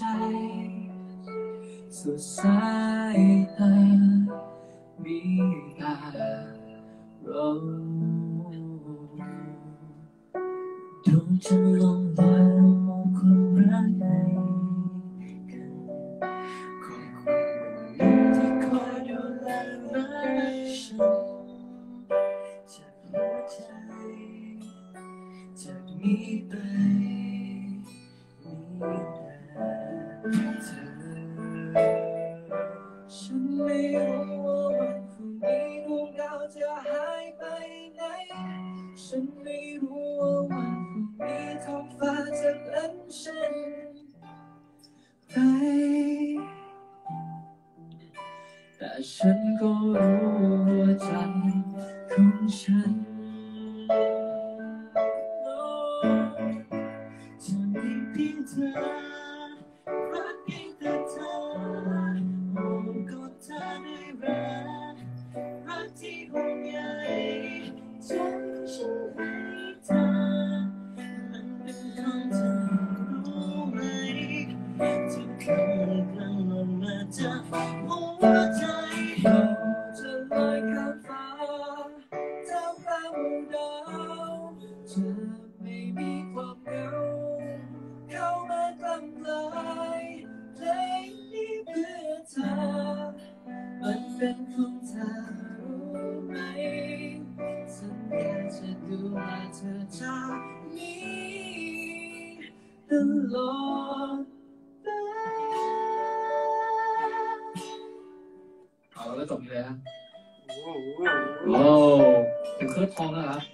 สุดสายตามีตาเราดวงจันทร์ลงลอยเรามองคนรักกันขอบคุณวันนี้ที่คอยดูแลรักฉันจากหัวใจจากนี้ไปมีแต่เธอฉันไม่รู้ว่าวันพรุ่งนี้ดวงดาวจะหายไปไหนฉันไม่รู้ว่าวันพรุ่งนี้ท้องฟ้าจะเป็นเช่นไรแต่ฉันก็รู้ว่าใจของฉันจะมีเพียงเธอรักเพียงแต่เธอโอ้ก็เธอได้รักที่ห่วงใยใจฉันให้เธอมันเป็นของเธอรู้ไหมที่คำกลั่นออกมาจากหัวใจเราจะลอยข้ามฟ้าเท่าฟ้าหมู่ดาวจะไม่มีความเหงาเข้ามากลั่นกลายเพลงนี้เพื่อเธอมันเป็นของเธอรู้ไหมสัญญาจะดูแลเธอจากนี้ตลอดไปเอาแล้วก็จบเลยนะโอ้ถึงเครื่องทองแล้วครับ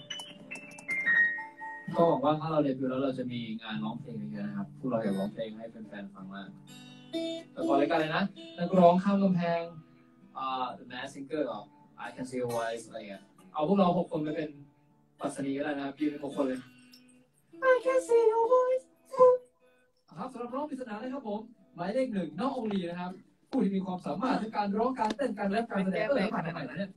ก็หวังว่าถ้าเราเดบิวต์แล้วเราจะมีงานร้องเพลงเยอะๆนะครับพวกเราอยากร้องเพลงให้แฟนๆฟังมากแต่ก่อนรายการเลยนะนักร้องข้ามกำแพงThe Masked Singer หรอ I Can See Your Voice อะไรเงี้ยเอาพวกเรา6 คนไปเป็นปรัชนีก็ได้นะครับยืนเป็น6 คนเลย I Can See Your Voice ครับสำหรับร้องปริศนาเลยครับผมหมายเลข 1น้ององลีนะครับผู้ที่มีความสามารถในการร้องการเต้นการแรปการแสดงผ่านทางไหนเนี่ย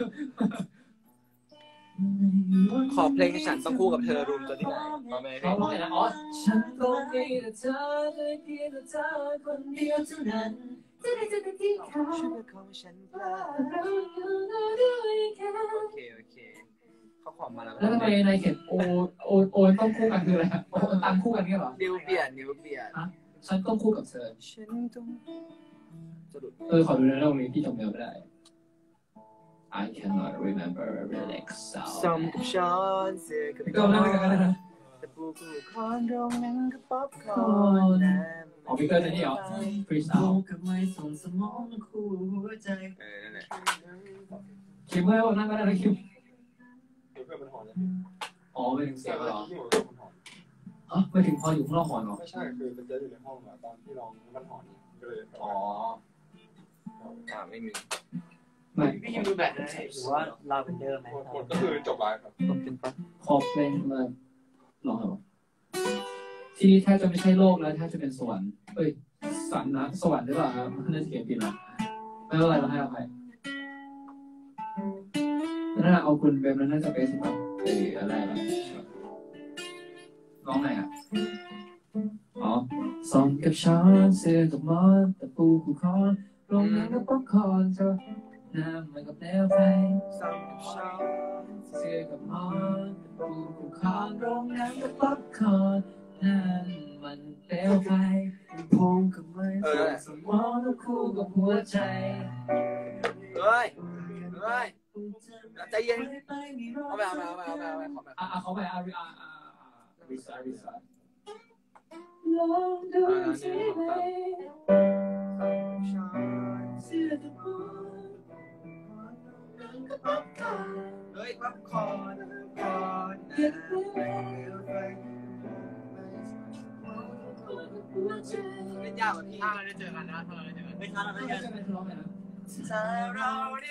ขอเพลงฉันต้องคู่กับเธอรูมตัวที่ไหนมาไหมเขาร้องไงนะอ๋อฉันต้องมีแต่เธอได้เพียงแต่เธอคนเดียวเท่านั้นจะได้เจอที่เขาช่วยของฉันเราอยู่ด้วยกันโอเคเขาขอมาแล้วแล้วทำไมนายเขียนโอต้องคู่กันคืออะไรโอตามคู่กันเนี่ยเหรอนิ้วเปลี่ยนฉันต้องคู่กับเธอฉันต้องจะดุดขอดูในเรื่องนี้พี่จำเนื้อไม่ได้ I cannot remember the next ซ้อ sound มกับช้อนเสือกับก็นั่นกันนะแต่ปูกูคอนโรงนั้นก็ป๊อปคอร์นอ๋อพี่เกิร์ลนี่เหรอฟรีสไตล์กับไม่ส่งสมองคู่หัวใจนั่นแหละคิมเมื่อนั่งก็ได้นะคิมเพื่อนมันหอนเลยอ๋อไม่ถึงเสียงเหรอที่หัวเพื่อนมันหอนไม่ถึงพออยู่ข้างนอกหอนเหรอไม่ใช่คือมันจะอยู่ในห้องอะตอนที่ร้องมันหอนก็เลยอ๋อไม่มีไม่พี่ยิมดูแบบนั้นหรือว่าลาเวนเดอร์ไหมหมดก็คือจบไลฟ์ครับต้องเป็นปะขอบเพลงเลยลองเหรอที่นี่แทบจะไม่ใช่โลกแล้วแทบจะเป็นสวรรค์สันนะสวรรค์หรือเปล่าครับน่าจะเขียนผิดนะไม่เป็นไรเราให้อภัยนั่นเอาคุณเบมแล้วน่าจะไปสิครับอะไรนะร้องไหนอ่ะอ๋อส่องกับช้อนเสือกับมอสตะปูคู่คอนลงน้ำกับป๊อปคอร์นเธอน้ำมันกับแนวไฟซ้อมกับช้อนเสือกับมอสตะปูคู่คอนลงน้ำกับป๊อปคอร์นน้ำมันแนวไฟพงกับไม้สมองคู่กับหัวใจเฮ้ยใจเย็นเอาไปขอแบบเขาไปอาริสาลองดูสิเว้ยเสื้อตะปูนั่งกับป๊อปคอร์นเฮ้ยป๊อปคอร์นเก็บไว้ไว้เล่นยากกว่าพี่ถ้าเราได้เจอกันนะไม่ทันแล้วถ้ากัเรานเจอกันคือร้องไงนะถ้าเราได้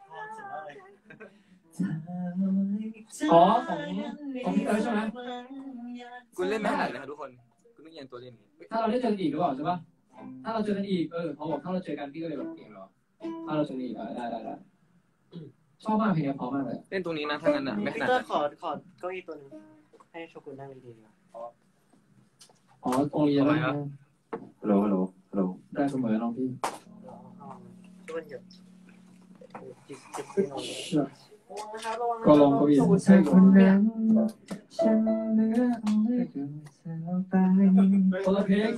อ๋อของพี่เต๋อใช่ไหมกูเล่นไม่ถนัดเลยครับทุกคนกูต้องเอียงตัวเล่นนี้ถ้าเราได้เจอกันอีกหรือเปล่าใช่ปะถ้าเราเจอกันอีกพอบอกถ้าเราเจอกันพี่ก็เลยแบบเก่งเหรอถ้าเราเจอกันอีกได้ชอบมากเพลงนี้เพราะมากเลยเล่นตรงนี้นะถ้างั้นอ่ะไม่ถพี่นัดเตอร์ขอเก้าอี้ตัวนึงให้โชกุนนั่งดีๆนะอ๋อตรงนี้ได้ฮัลโหลได้เสมอน้องพี่ช่วยหยุดจิบขึ้นลงก็ลองก็วิ่งเธอคนนั้นฉันเหลือเอาไว้ดูเธอไปคนละเพลง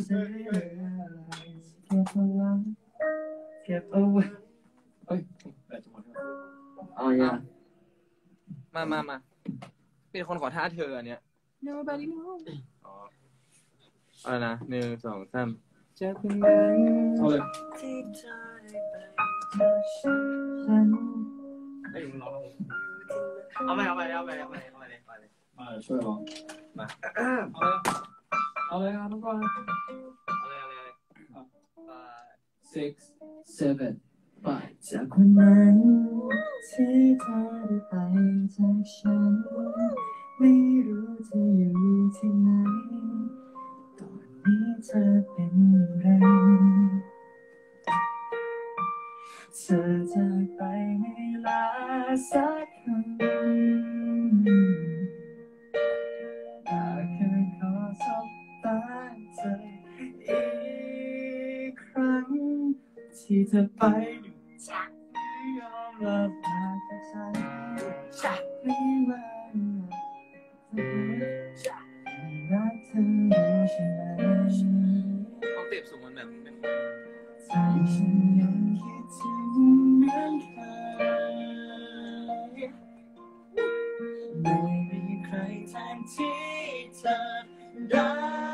เก็บเอาไว้เฮ้ยแต่จะหมดแล้วเอาอย่างมาเป็นคนขอท่าเธออันเนี้ย Nobody knows อ๋ออะไรนะ1 2 3 เธอคนนั้นเอาเลยที่เธอได้ไปฉันไอ้มึงร้องเอาไปเลยมาช่วยร้องมาเอาเลยครับทุกคน six seven five จากคนนั้นที่เธอได้ไปจากฉันไม่รู้จะอยู่ที่ไหนตอนนี้เธอเป็นอย่างไรเธอจากไปไม่ลาสักคำอยากแค่ขอสบตาเธออีกครั้งที่เธอไปจากไม่ยอมรับปากกับฉันจากไม่ว่าจากไม่รักเธอรู้ใช่ไหมต้องเต็บสูงมันแบบไม่ค่อยใจฉันยังคิดถึงเหมือนเคยไม่มีใครแทนที่เธอได้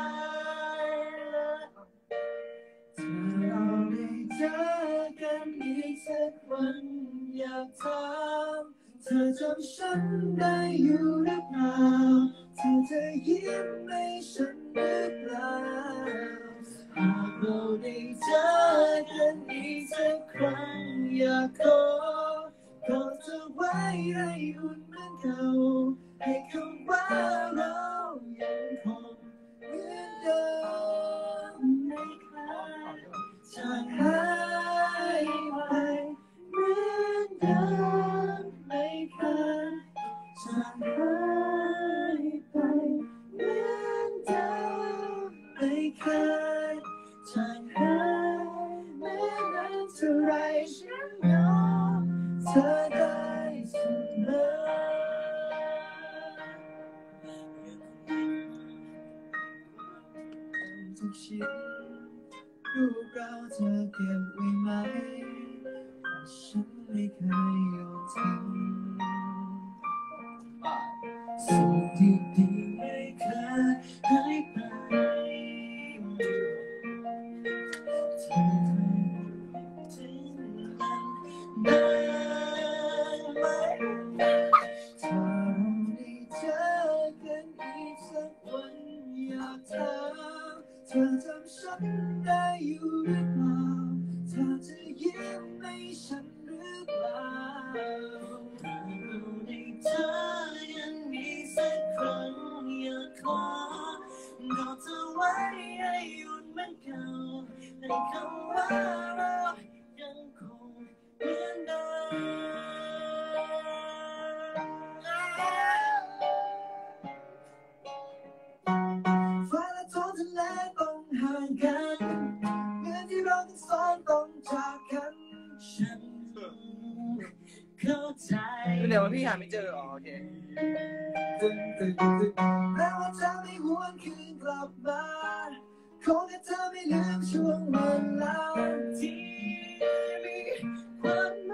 ถ้าเราได้เจอกันอีกสักวันอยากถามเธอจำฉันได้อยู่หรือเปล่าเธอจะยิ้มให้ฉันหรือเปล่าหากเราได้เจอกันอีกสักครั้งอยากขอกอดเธอไว้ให้อุ่นเหมือนเก่าให้คำว่าเรายังคงเหมือนเดิมไม่คลายจางหายไปเหมือนเดิมไม่เคยจางหายไปเหมือนเดิมไม่เคยจางหายแม้นานเท่าไรฉันยอมเธอได้เสมอทุกชิ้นรูปเราเธอเก็บไว้ไหมแต่ฉันไม่เคยโยนทิ้งสิ่งดีๆไม่เคยหายไปเธอทิ้งมันได้ไหมถ้าเราได้เจอกันอีกสักวันอยากถามเธอจำฉันได้อยู่หรือเปล่าเธอจะยิ้มให้ฉันหรือเปล่าถ้าเราได้เจอกันอีกสักครั้งอยากขอกอดเธอไว้ให้อุ่นเหมือนเก่าให้คำว่าเรายังคงเหมือนเดิมฟ้าและท้องทะเลต้องห่างกันเมื่อที่เราทั้งสองต้องจากกันฉันเข้าใจเดี๋ยวพี่หาไม่เจออ๋อโอเคแม้ว่าเธอไม่หวนคืนกลับมาขอแค่เธอไม่ลืมช่วงเวลาที่มีความหม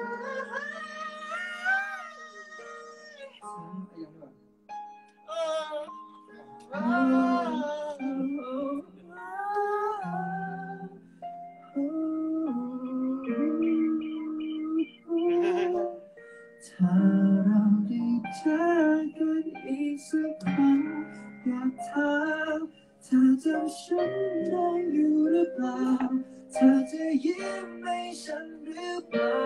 ถ้าเราได้เจอกันอีกสักครั้งอยากถามเธอจำฉันได้อยู่หรือเปล่าเธเธอจะยิ้มให้ฉันหรือเปล่า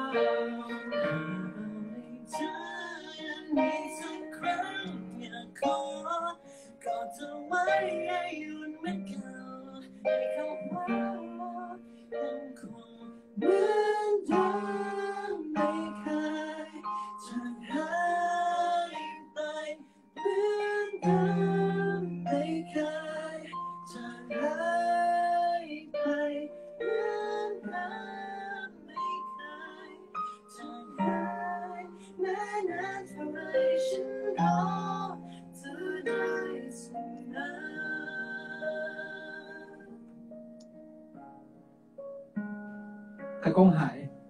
เธอยังมีสักครั้งอยากขอกอดเธอไว้ให้อุ่นเหมือนเก่าให้เขาว่ายังคงเหมือนเดิมไม่เคยจางหายไปเหมือนเดิมไม่เคยจางหายไปเหมือนเดิมไม่เคยจางหายแม้นานเท่าไรฉันรอเธอได้เสมอตะกล้องหาย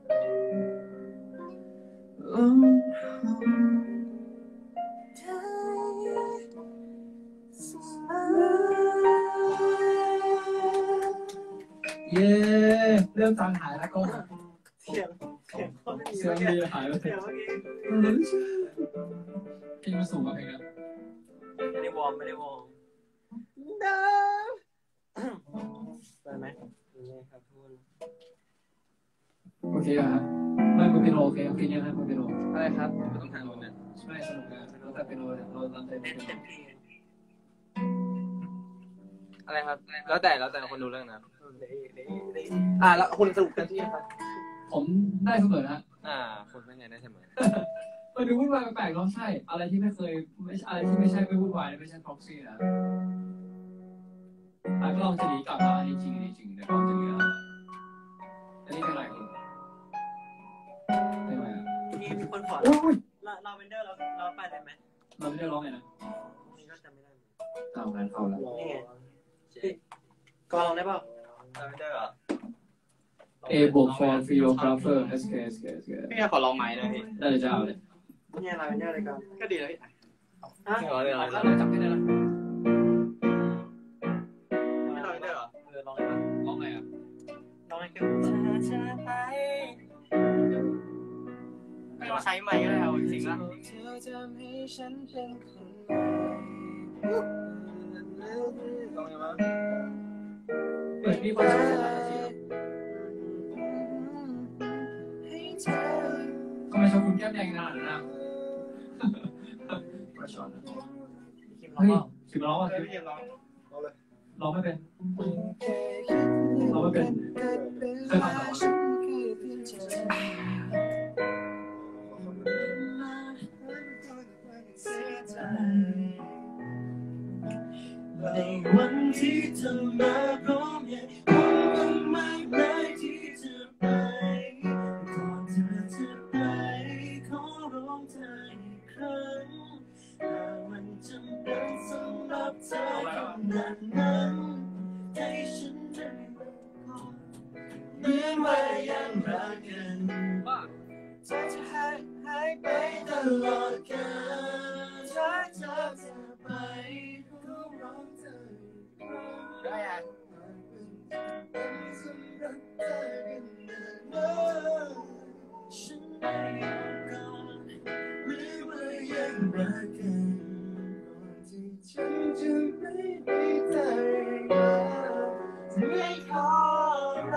เย้เริ่มจางหายแล้วก็เสียงคนเสียงดีหายไปเสียงเมื่อกี้เพลงมันสูงกว่าเพลงนะไม่ได้วอร์มได้ไหมนี่ครับทุนโอเคอ่ะไม่เป็นเป็นโอเคโอเคเนี่ยนะเป็นโออะไรครับไม่ต้องทางโน้นนะใช่สนุกนะเป็นโอแต่เป็นโอเราตามใจเป็นโออะไรครับ แล้วแต่คนดูเรื่องนะแล้วคุณสรุปกันที่ครับผมได้เสมอนะคุณเป็นไงได้เสมอมันดูวุ่นวายแปลกๆเนาะใช่อะไรที่ไม่เคยไม่อะไรที่ไม่ใช่ไม่วุ่นวายไม่ใช่ proxy นะก็ลองจะหนีกลับมาจริงจริงแต่ลองจะหนีแล้วอันนี้เป็นอะไรคุณเป็นอะไรอ่ะมีคนขอเราเวนเดอร์เราไปได้ไหมเราไม่ได้ร้องไงนะนี่ก็จำไม่ได้ตามงานเข้าแล้วนี่ไงก็ลองได้เปล่าเราไม่ได้เหรอ A บวก for videographer SK พี่ขอลองไม้ได้พี่ได้เลยจ้าเลยนี่เราเวนเดอร์อะไรกันก็ดีแล้วพี่แล้วเราจับไม่ได้แล้วไม่เราไม่ได้เหรอลองได้ป่ะร้องไงอ่ะลองให้กันไม่ต้องใช้ไมค์ก็ได้เอาจริงๆนะลองยังไงเปิดมีคนสนใจนาทีทำไมชอบคุณแก้มแดงขนาดนั้นนะประชดนะเฮ้ยถึงร้องอ่ะพี่ร้องเลยร้องไม่เป็นร้องไม่เป็นเคยฟังแต่ว่าในวันที่เธอมาพร้อมเหตุผลมันมากมายที่จะไปก่อนเธอจะไปขอร้องเธออีกครั้งหากมันจำเป็นสำหรับเธอขนาดนั้นให้ฉันได้บอกเหมือนว่ายังรักกันเธอจะหายไปตลอดกาลถ้าเธอจะไปขอร้องเธออีกครั้งได้ยังสำหรับเธอกันนะฉันไม่ยอมก่อนหรือว่ายังรักกันก่อนที่ฉันจะไม่ได้ใจจะไม่ขออะไร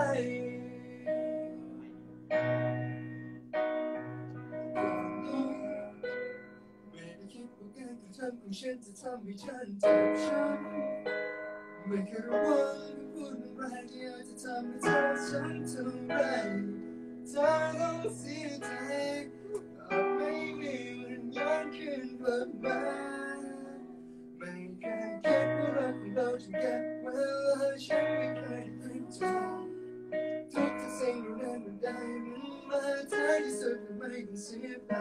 ไม่ได้คิดว่าการกระทำของฉันจะทำให้ฉันเจ็บช้ำไม่เคยระวังพูดอะไรที่อาจจะทำให้เธอช้ำเท่าไรเธอต้องเสียใจอาจไม่มีวันย้อนคืนกลับมาไม่เคยคิดว่ารักของเราจะเก็บไว้เลยฉันไม่เคยคืนเธอทุกสิ่งเหล่านั้นมันได้มันมาท้ายที่สุดไม่ต้องเสียไป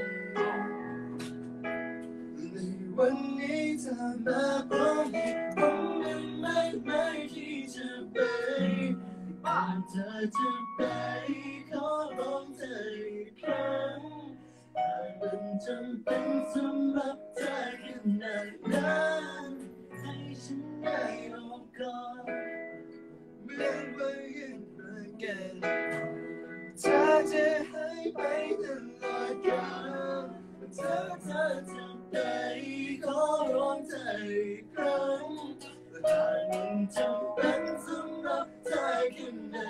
ในวันนี้เธอมาพร้อมเหตุผลมันมากมายที่จะไปว่าเธอจะไปขอร้องเธออีกครั้งหากมันจำเป็นสำหรับเธอขนาดนั้นให้ฉันได้โอกาสเหมือนว่ายังรักกันเธอจะหายไปตลอดกาลเธอจะไปขอร้องเธออีกครั้งหากมันจำเป็นสำหรับเธอขนา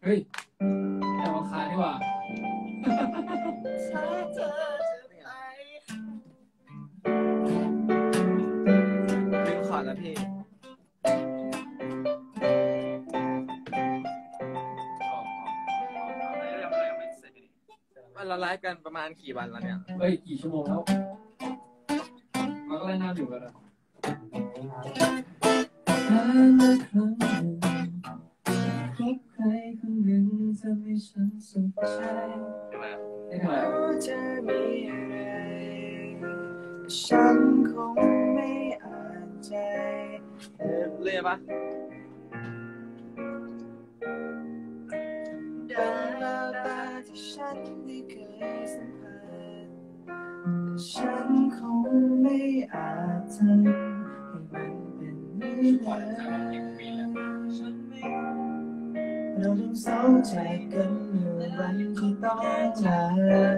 เฮ้ยแต่ว่าขาดีกว่าลืมขอแล้วพี่เราไลฟ์กันประมาณกี่วันแล้วเนี่ยเฮ้ยกี่ชั่วโมงแล้วมันก็เล่นน้ำอยู่กันนะพบใครคนหนึ่งทำให้ฉันสุขใจนี่ทำไมจะมีอะไรฉันคงไม่อ่านใจเรียกปะดังแววตาที่ฉันได้เคยสัมผัสแต่ฉันคงไม่อาจทำให้มันเป็นเหมือนเดิมเราต้องเศร้าใจกันเมื่อวันที่ต้องลา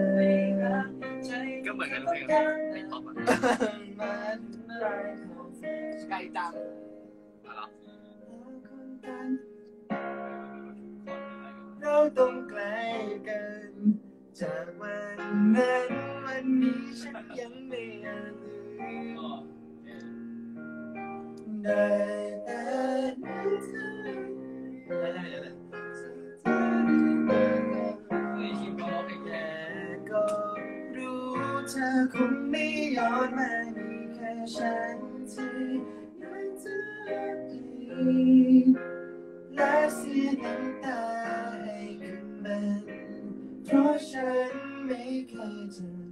ก็เหมือนกันเพลงในท็อปอะมันไกลจัง เราต้องไกลกันจากวันนั้นวันนี้ฉันยังไม่อาจลืมได้แต่นึกถึงแต่ก็รู้เธอคงไม่ย้อนมามีแค่ฉันที่ยังจะดีและเสียน้ำตาให้กับมันเพราะฉันไม่เคยจะ